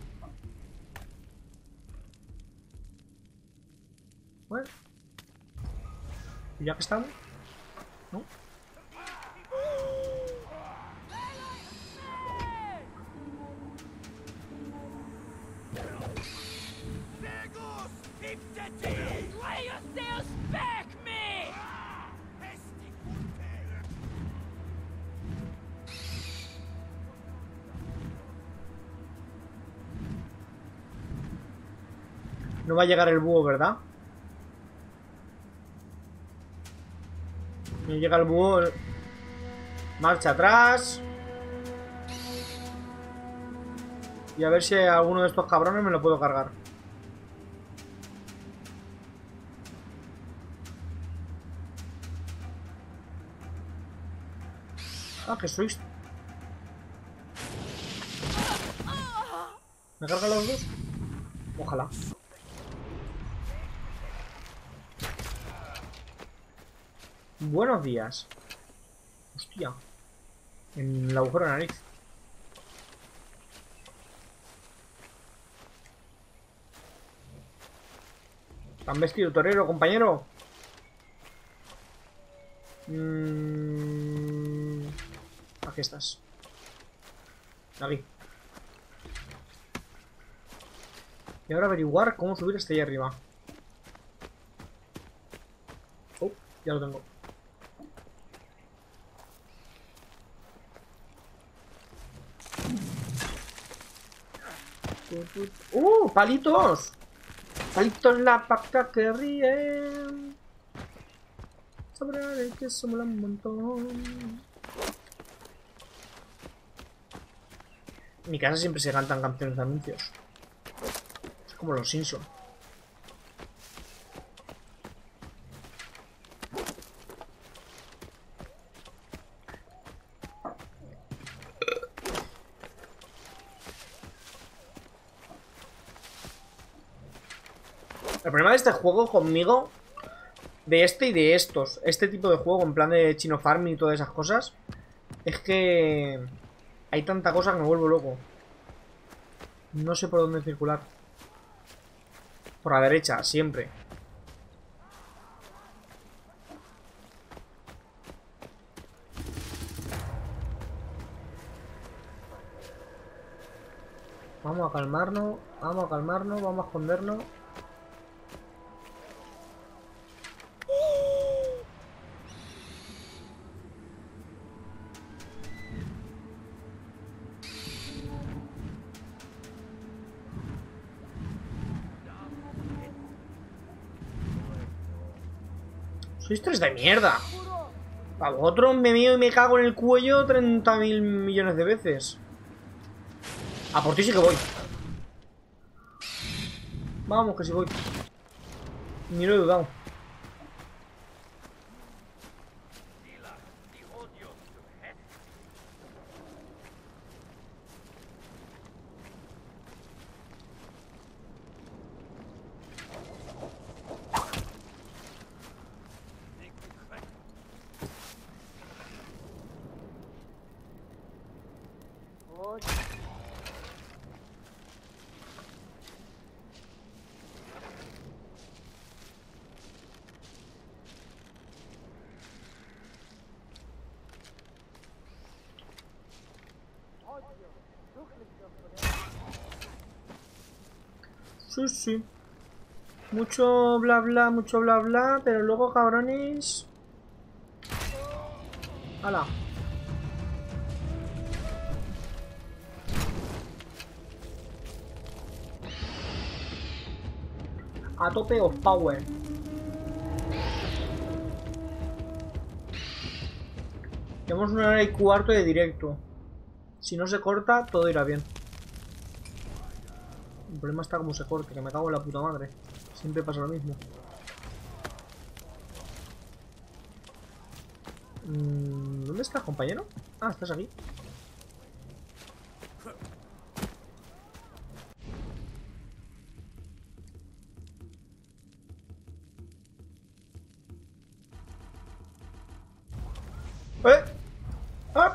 Bueno, ya que estamos, ¿no? No va a llegar el búho, ¿verdad? No llega el búho. Marcha atrás. Y a ver si alguno de estos cabrones me lo puedo cargar. Ah, que sois. ¿Me cargan los dos? Ojalá. Buenos días. Hostia. En el agujero de nariz. ¿Tan vestido torero, compañero? Aquí estás. Aquí. Y ahora averiguar cómo subir hasta ahí arriba. Oh, ya lo tengo. ¡Palitos! Palitos la paca que ríe. Sabrá el que se mola un montón. En mi casa siempre se cantan canciones de anuncios. Es como los Simpsons. El problema de este juego conmigo, de este y de estos, este tipo de juego en plan de Chino Farming y todas esas cosas, es que hay tanta cosa que me vuelvo loco. No sé por dónde circular. Por la derecha, siempre. Vamos a calmarnos, vamos a calmarnos, vamos a escondernos. Sois tres de mierda. A vosotros me mío y me cago en el cuello 30.000 millones de veces. A por ti sí que voy. Vamos, que sí voy. Ni lo he dudado. Sí, sí. Mucho bla bla, pero luego cabrones. ¡Hala! A tope of power. Tenemos 1 hora y cuarto de directo. Si no se corta, todo irá bien. El problema está como se corte, que me cago en la puta madre. Siempre pasa lo mismo. ¿Dónde estás, compañero? Ah, estás aquí. ¡Eh! ¡Ah!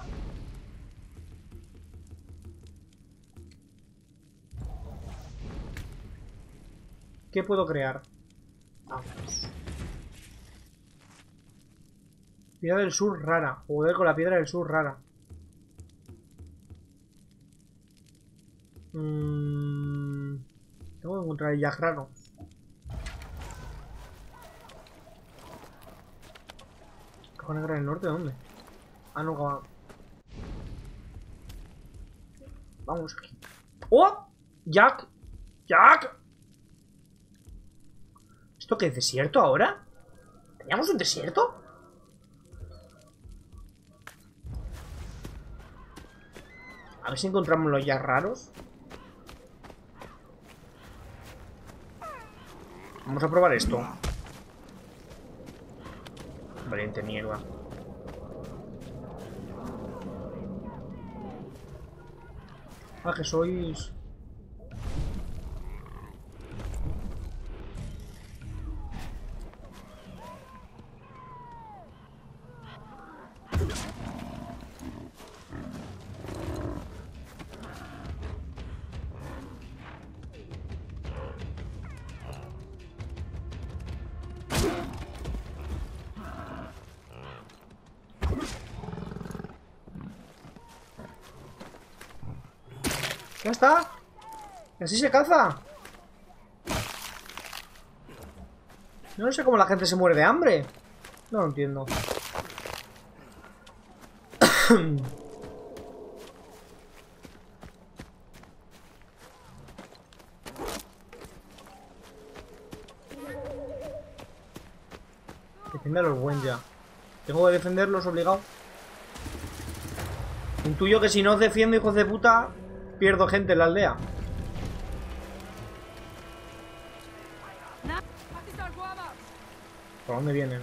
¿Qué puedo crear? Vamos. Piedra del sur rara. Joder, con la piedra del sur rara. Tengo que encontrar el jack raro. ¿Caja negra del norte? ¿Dónde? Ah, no, cabrón. Vamos aquí. ¡Oh! ¡Jack! ¡Jack! ¿Esto qué es? ¿Desierto ahora? ¿Teníamos un desierto? A ver si encontramos los jacks raros. Vamos a probar esto. Valiente mierda. Ah, que sois... ¿Ya está? ¿Y así se caza? No sé cómo la gente se muere de hambre. No lo entiendo. Defiende a los buen ya. Tengo que defenderlos obligado. Intuyo que si no os defiendo, hijos de puta, pierdo gente en la aldea. ¿Por dónde vienen?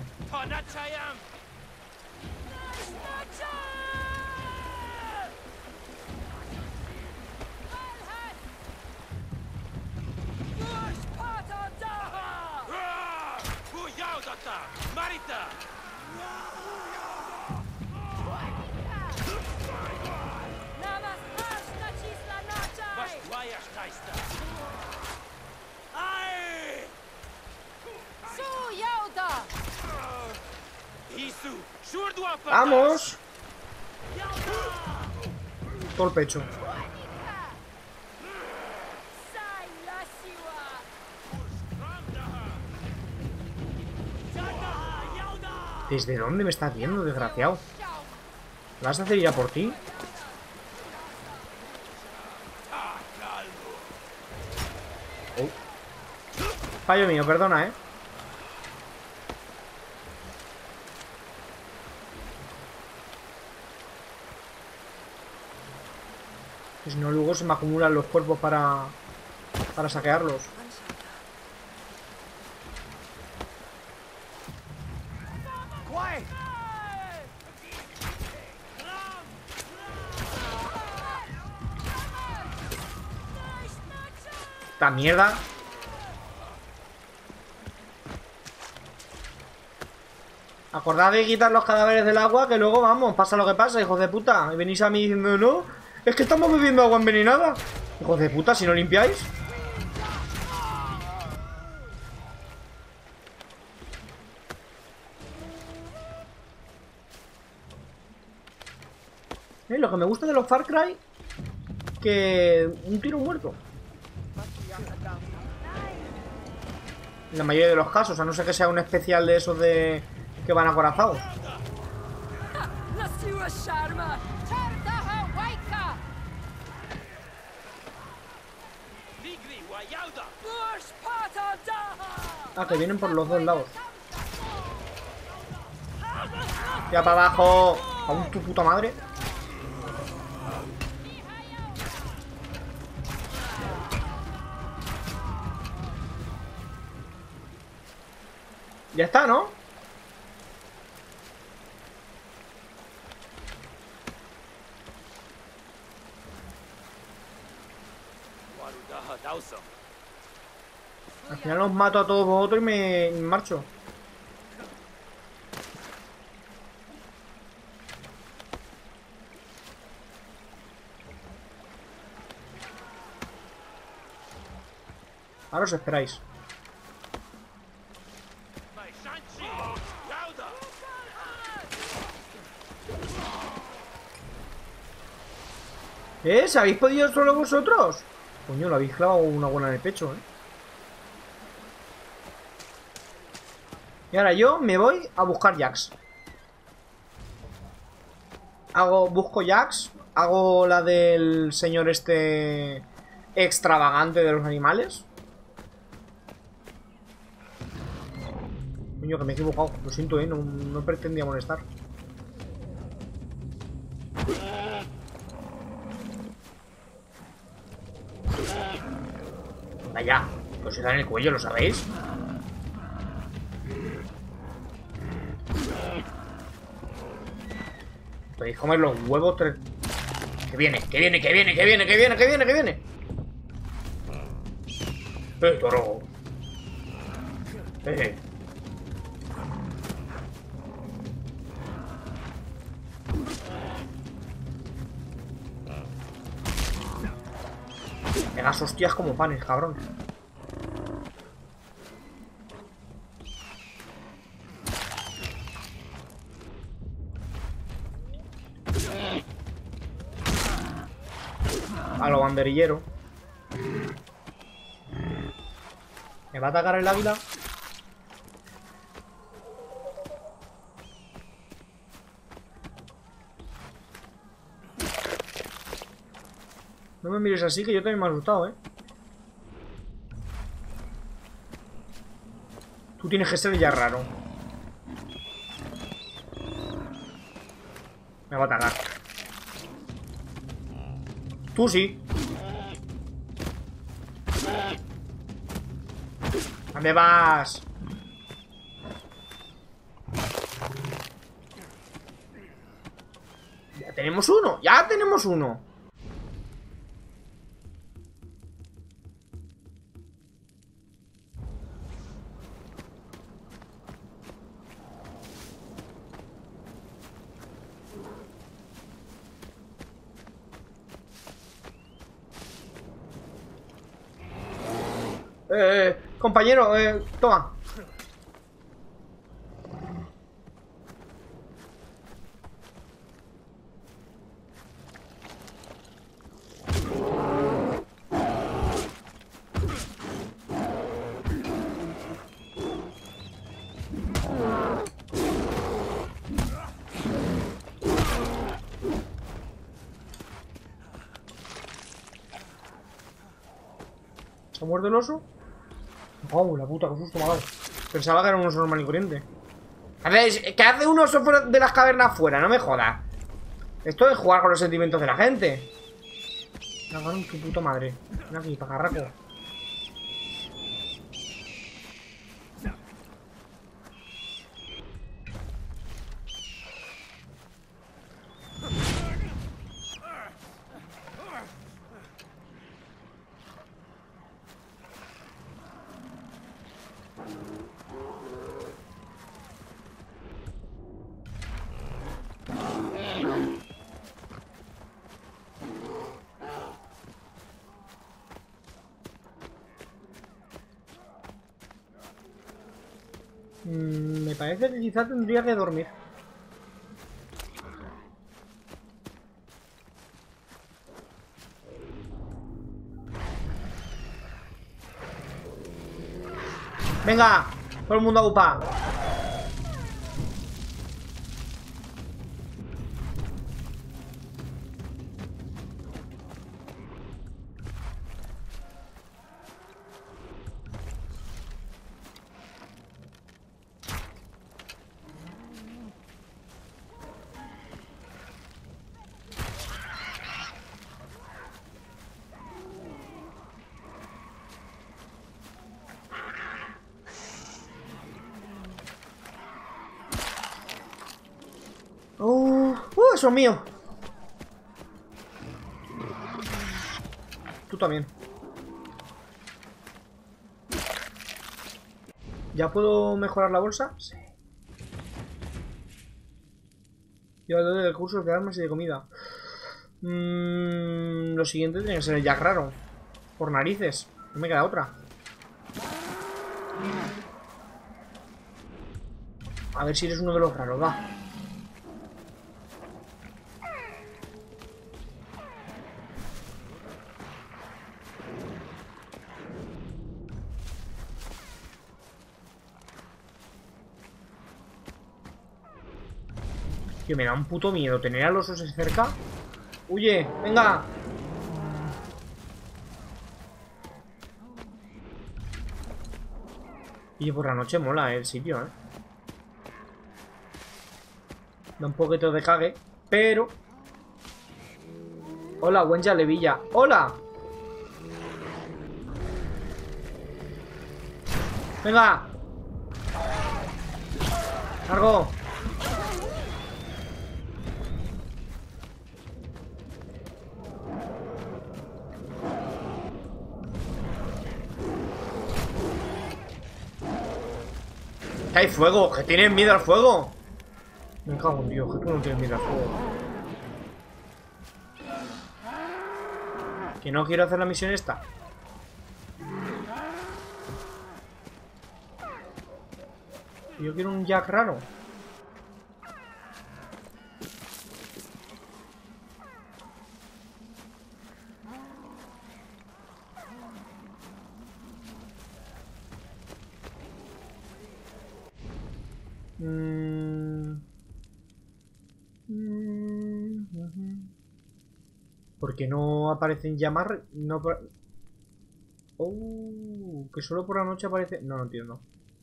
¡Vamos! Todo el pecho. ¿Desde dónde me estás viendo, desgraciado? ¿Me vas a hacer ir a por ti? Oh. Fallo mío, perdona, Si no, luego se me acumulan los cuerpos para saquearlos. ¡Esta mierda! Acordad de quitar los cadáveres del agua, que luego, vamos, pasa lo que pasa, hijos de puta. Y venís a mí diciendo, no, es que estamos bebiendo agua envenenada. Hijos de puta, si no limpiáis. Lo que me gusta de los Far Cry, que un tiro muerto. En la mayoría de los casos, a no ser que sea un especial de esos de que van acorazados. Ah, que vienen por los dos lados. Ya para abajo. Aún tu puta madre. Ya está, ¿no? Al final los mato a todos vosotros y me marcho. Ahora os esperáis. ¿Se habéis podido solo vosotros? Coño, lo habéis clavado una buena en el pecho, Y ahora yo me voy a buscar Jax. Busco Jax. Hago la del señor este extravagante de los animales. Coño, que me he equivocado. Lo siento, no pretendía molestar. Vaya, pues se da en el cuello, ¿lo sabéis? Podéis comer los huevos tres... Que viene, que viene, que viene, que viene, que viene, que viene, que viene. Toro. Pegas hostias como panes, cabrón. A lo banderillero. ¿Me va a atacar el águila? No me mires así, que yo también me he asustado, Tú tienes que ser ya raro. Me va a atacar. Tú sí. ¿Dónde vas? Ya tenemos uno. Ya tenemos uno. Compañero, toma. ¿Se ha muerto el oso? Oh, la puta, qué susto me ha dado. Pensaba que era un oso normal y corriente. A ver, ¿qué hace un oso fuera de las cavernas fuera? No me jodas. Esto es jugar con los sentimientos de la gente. Cabrón, tu puta madre. Ven aquí, pajarraco. Me parece que quizá tendría que dormir. Venga, todo el mundo a UPA. Eso es mío. Tú también. ¿Ya puedo mejorar la bolsa? Sí. Lleva de recursos de armas y de comida. Lo siguiente tiene que ser el Jack raro. Por narices. No me queda otra. A ver si eres uno de los raros, va. Tío, me da un puto miedo tener a los osos cerca. ¡Huye! ¡Venga! Y por la noche mola el sitio, ¿eh? Da un poquito de cague, pero... Hola, Wenja Levilla. ¡Hola! ¡Venga! ¡Largo! ¡Que hay fuego! ¡Que tienen miedo al fuego! Me cago en Dios, que tú no tienes miedo al fuego. Que no quiero hacer la misión esta. Yo quiero un Jack raro. ¿Por qué no aparecen llamas? No. Oh, que solo por la noche aparece. No, no entiendo.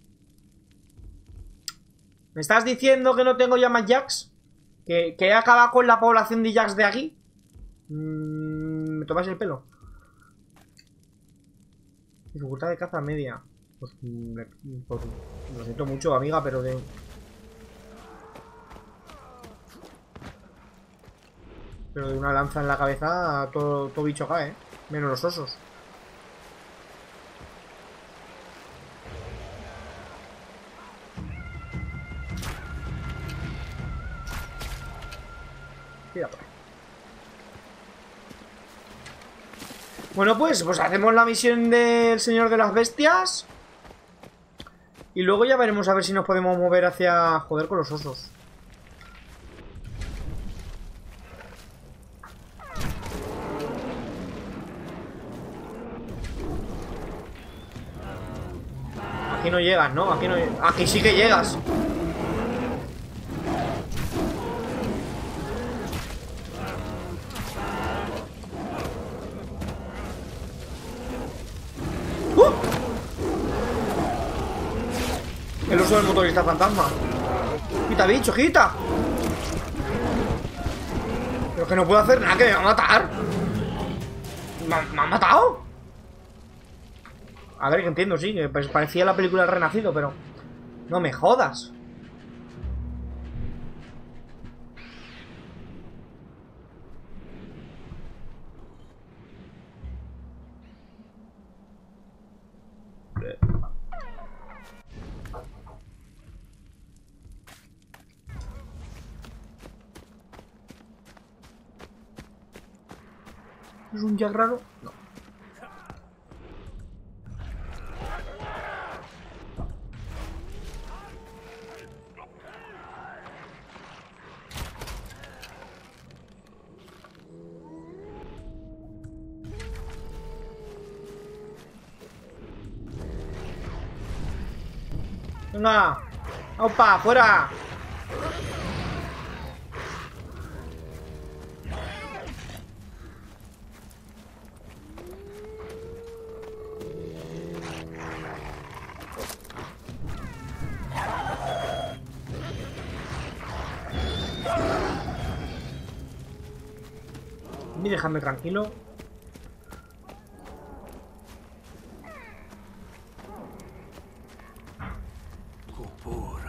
¿Me estás diciendo que no tengo llamas Jacks? ¿Que he acabado con la población de Jacks de aquí? ¿Me tomas el pelo? Dificultad de caza media. Pues lo siento mucho, amiga, pero de... Pero de una lanza en la cabeza todo bicho cae, ¿eh? Menos los osos. Tira por ahí. Bueno, pues hacemos la misión del Señor de las Bestias. Y luego ya veremos a ver si nos podemos mover hacia... Joder, con los osos. Aquí no llegas, ¿no? Aquí no... Aquí sí que llegas. El uso del motorista fantasma. Quita, bicho, quita. Pero que no puedo hacer nada, que me va a matar. ¿Me ha matado? A ver, que entiendo, sí, que parecía la película El Renacido, pero... No me jodas. ¿Es un Jack raro? No. Venga. ¡Opa! ¡Fuera! Y déjame tranquilo. Kupur.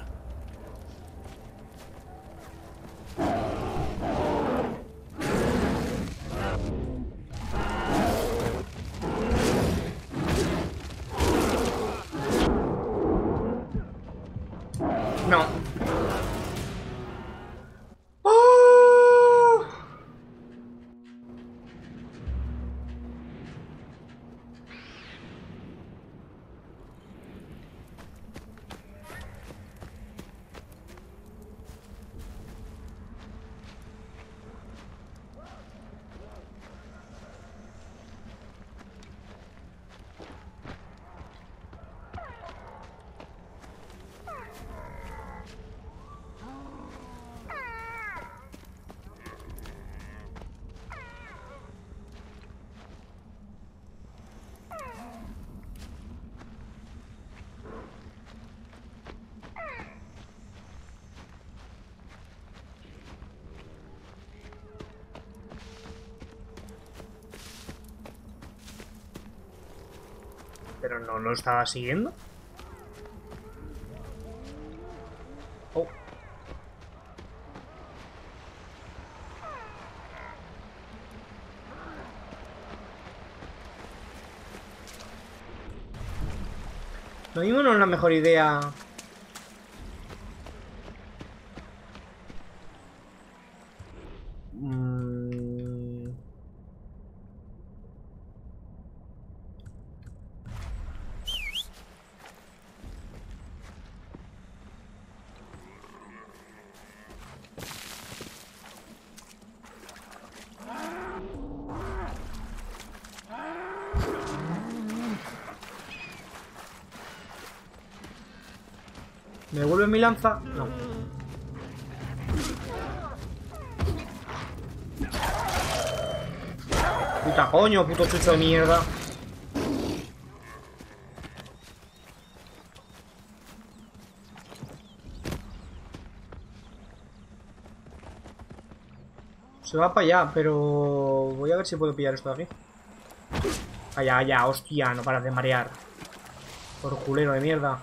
No. ¡Oh! Pero no lo estaba siguiendo. Oh. Lo mismo no es la mejor idea. ¿Me devuelve mi lanza? No. Puta coño, puto chucho de mierda. Se va para allá, pero voy a ver si puedo pillar esto de aquí. Allá, allá, hostia, no paras de marear. Por culero de mierda.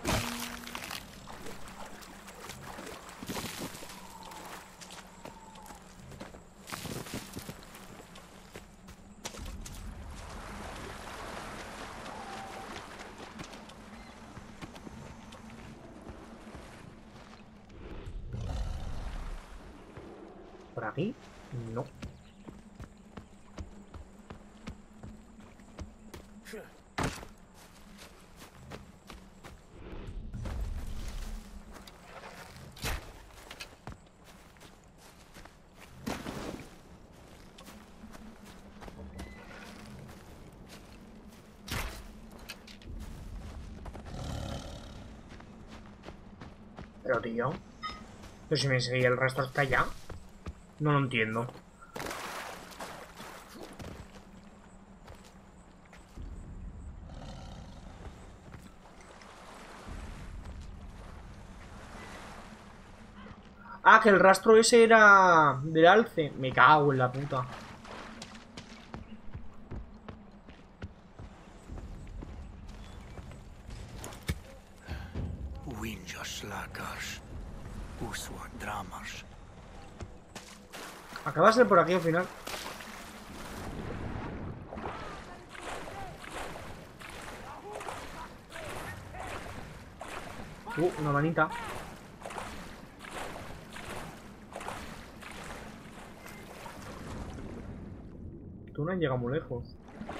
¿Por aquí? No. Pero tío, pero si me seguía el rastro hasta allá. No lo entiendo. Ah, que el rastro ese era del alce. Me cago en la puta. Acabas de por aquí al final. Una manita. Tú no has llegado muy lejos.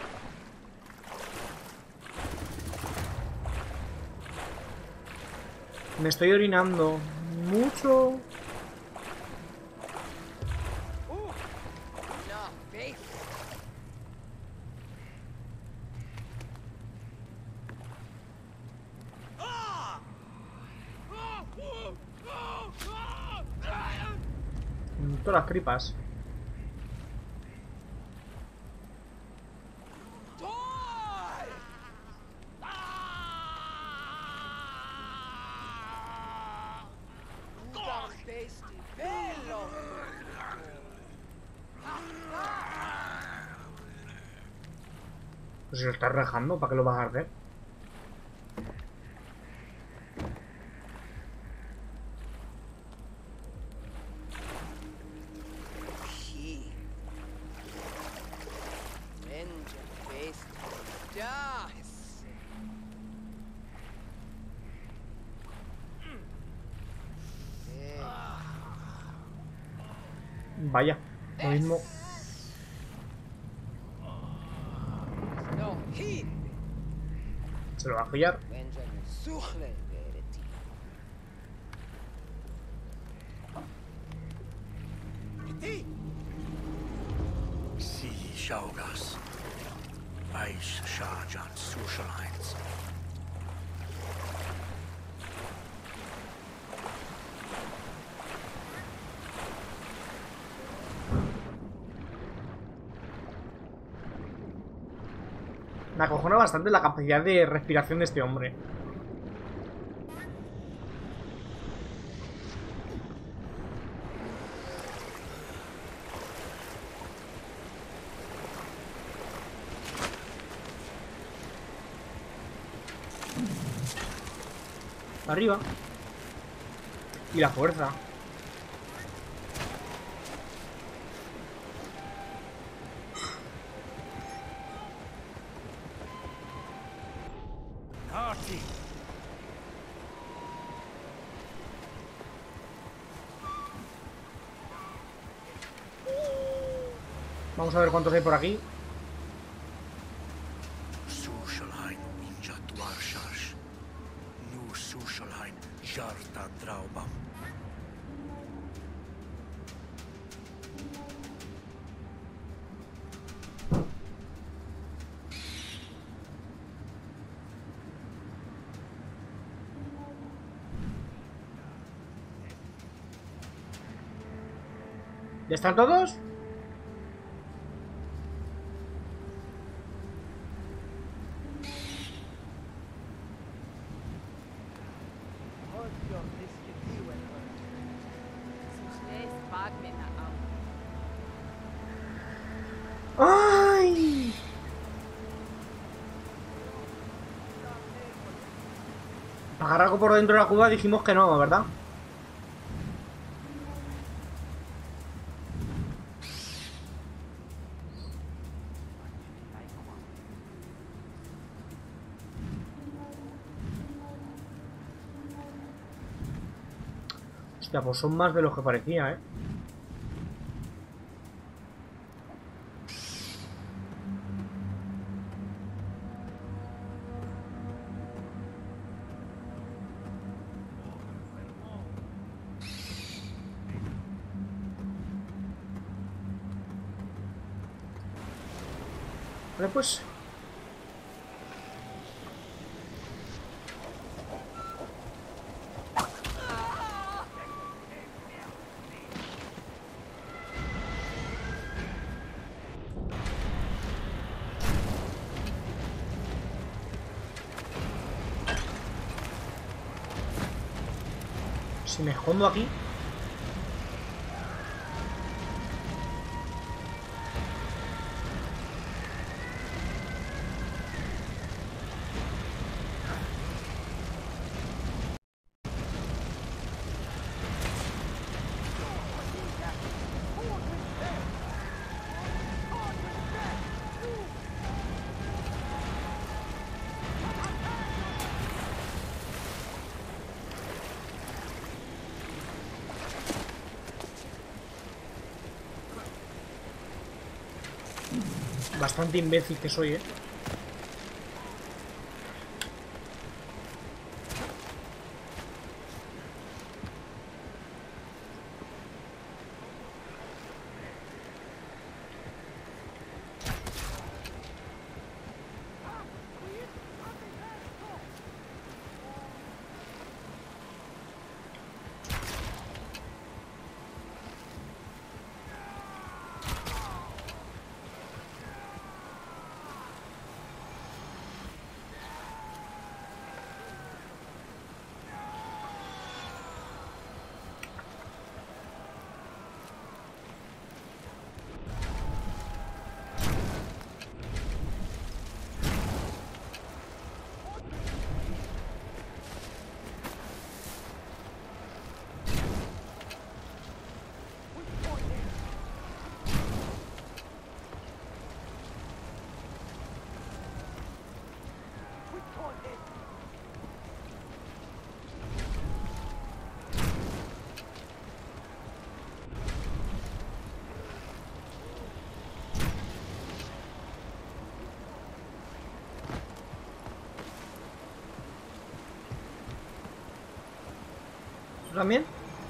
Me estoy orinando mucho. Todas las tripas. Pues si lo estás rajando, ¿para qué lo vas a hacer? Vaya, lo mismo. Se lo va a pillar. Si Shaugas. Aish Shajan Sushalines. Me acojona bastante la capacidad de respiración de este hombre. Arriba. Y la fuerza. Party. Vamos a ver cuántos hay por aquí. Sushalhain inja dwarshash. Nu sushalhain jarta draubam. ¿Ya están todos? ¡Ay! Agarrar algo por dentro de la cueva dijimos que no, ¿verdad? Hostia, pues son más de los que parecía, ¿eh? Vale, pues... Si me escondo aquí... Bastante imbécil que soy, ¿eh? ¿Tú también?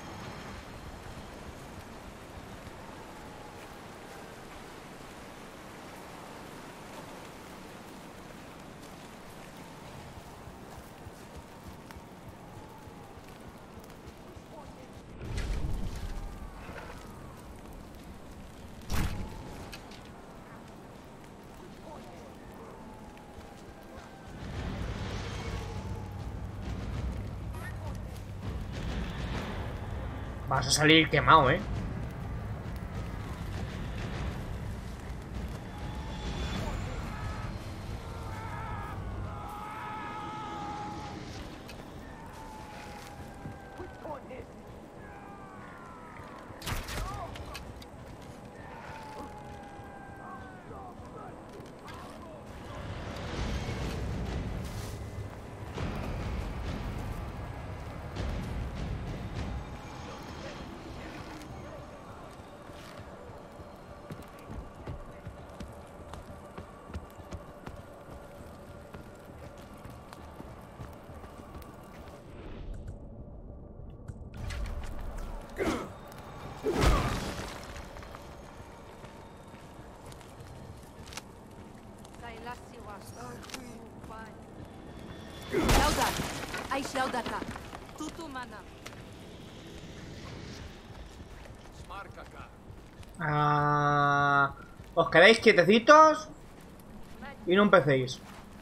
Vas a salir quemado, ¿eh? Yauda. Aish Yaudaka. Tutumana. ¿Os quedáis quietecitos? Y no empecéis.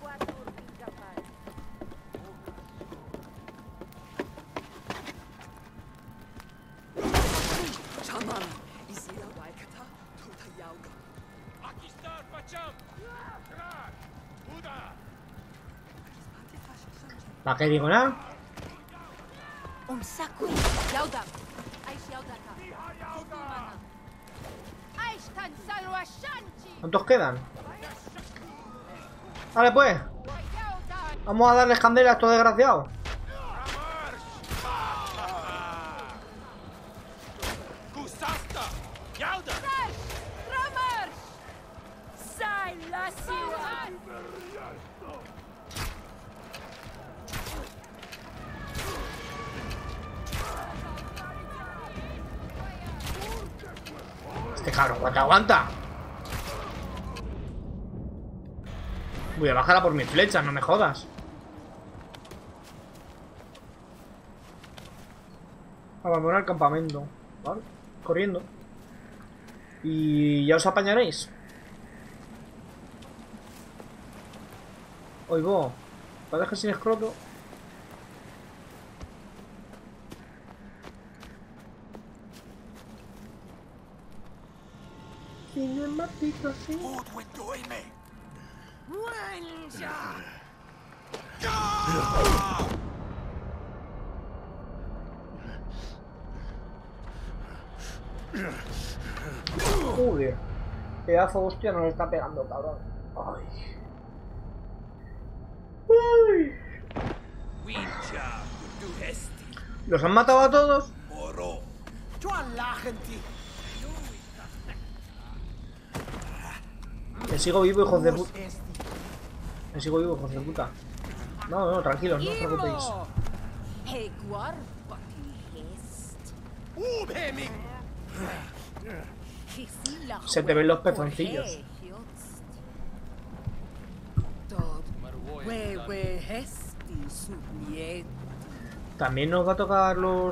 ¿Para qué digo nada? Umsakui. Yauda. Aish Yaudaka. Tutumana. Aish Kansaru Ashanchi. ¿Cuántos quedan? Vale, pues. Vamos a darles candela a estos desgraciados. Este cabrón, aguanta. Voy a bajarla por mis flechas, no me jodas. Abandonar el campamento. Vale, corriendo. Y ya os apañaréis. Oigo, ¿para dejar sin escroto? Cinemático, sí. Joder, pedazo de hostia nos está pegando, cabrón. Ay. Ay. ¿Los han matado a todos? Me sigo vivo, hijos de puta. Me sigo vivo, hijos de puta. No, no, tranquilos, no os preocupéis. Se te ven los pezoncillos. También nos va a tocar los...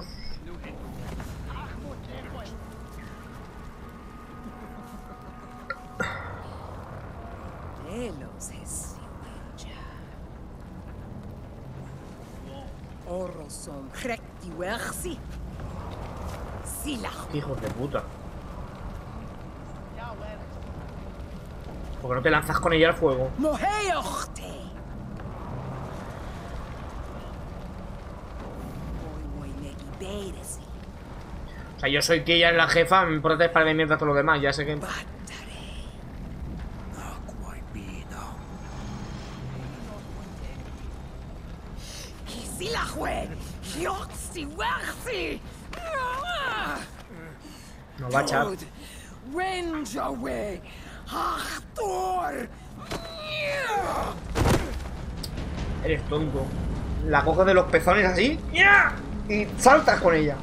Hijos de puta. ¿Por qué no te lanzas con ella al fuego? O sea, yo soy que ella es la jefa, me importa para de mierda a todos los demás, ya sé que... No va a echar. Eres tonto. La coges de los pezones así y saltas con ella.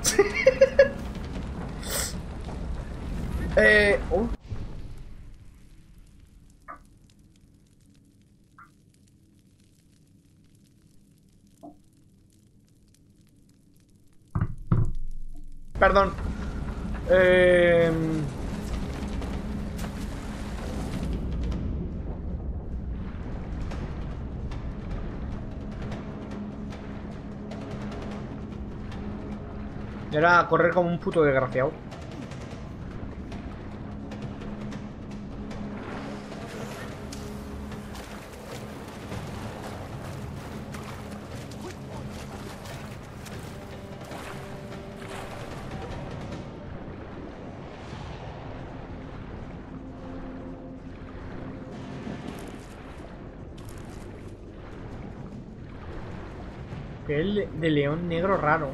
Perdón. Era correr como un puto desgraciado. Que el de león negro raro.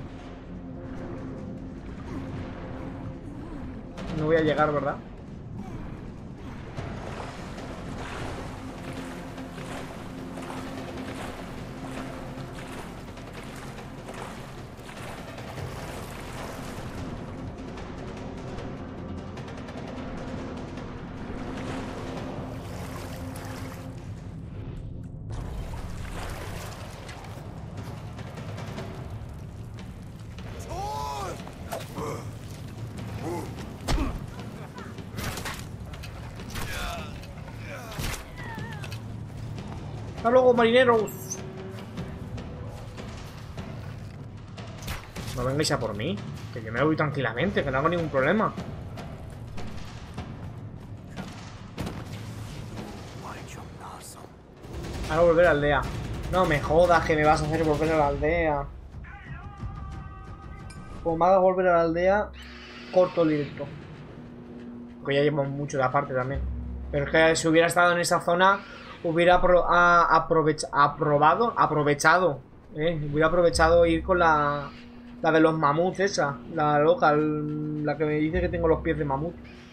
No voy a llegar, ¿verdad? Hasta luego, marineros. No vengáis a por mí. Que yo me voy tranquilamente, que no hago ningún problema. Ahora volver a la aldea. No me jodas que me vas a hacer volver a la aldea. Como me hagas volver a la aldea, corto el directo. Porque ya llevamos mucho de aparte también. Pero es que si hubiera estado en esa zona, hubiera aprovechado. Hubiera aprovechado ir con la de los mamuts esa. La loca, la que me dice que tengo los pies de mamut.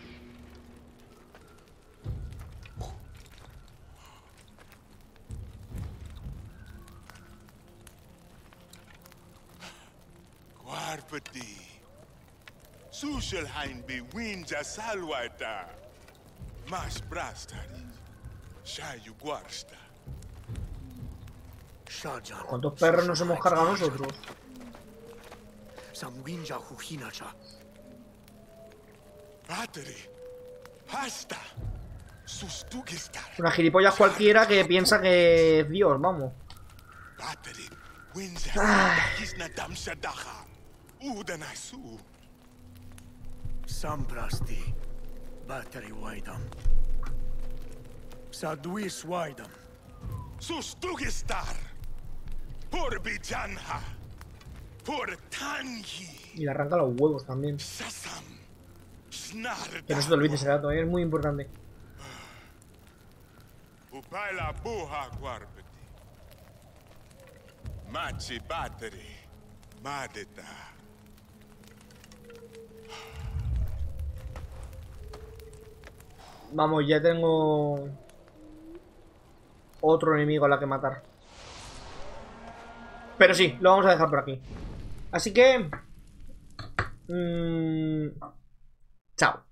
Guarpati. Sushelheim be winja salwaita. Mas brastari. Shayu guarsta. ¿Cuántos perros nos hemos cargado nosotros? Battery. Hasta. Sustugistar. Una gilipollas cualquiera que piensa que es Dios, vamos. Battery. Winja. Kisna damshadaha. Udanasu. Samprasti. Battery Waidam. Sadwis Waidam. Sustugistar. Por Bijanha. Por Tangi. Y le arranca los huevos también. Sasam. Snarda. Que no se te olvide ese dato, es muy importante. Upaila buha guarpeti. Machi battery. Madeta. Vamos, ya tengo otro enemigo a la que matar. Pero sí, lo vamos a dejar por aquí. Así que... chao.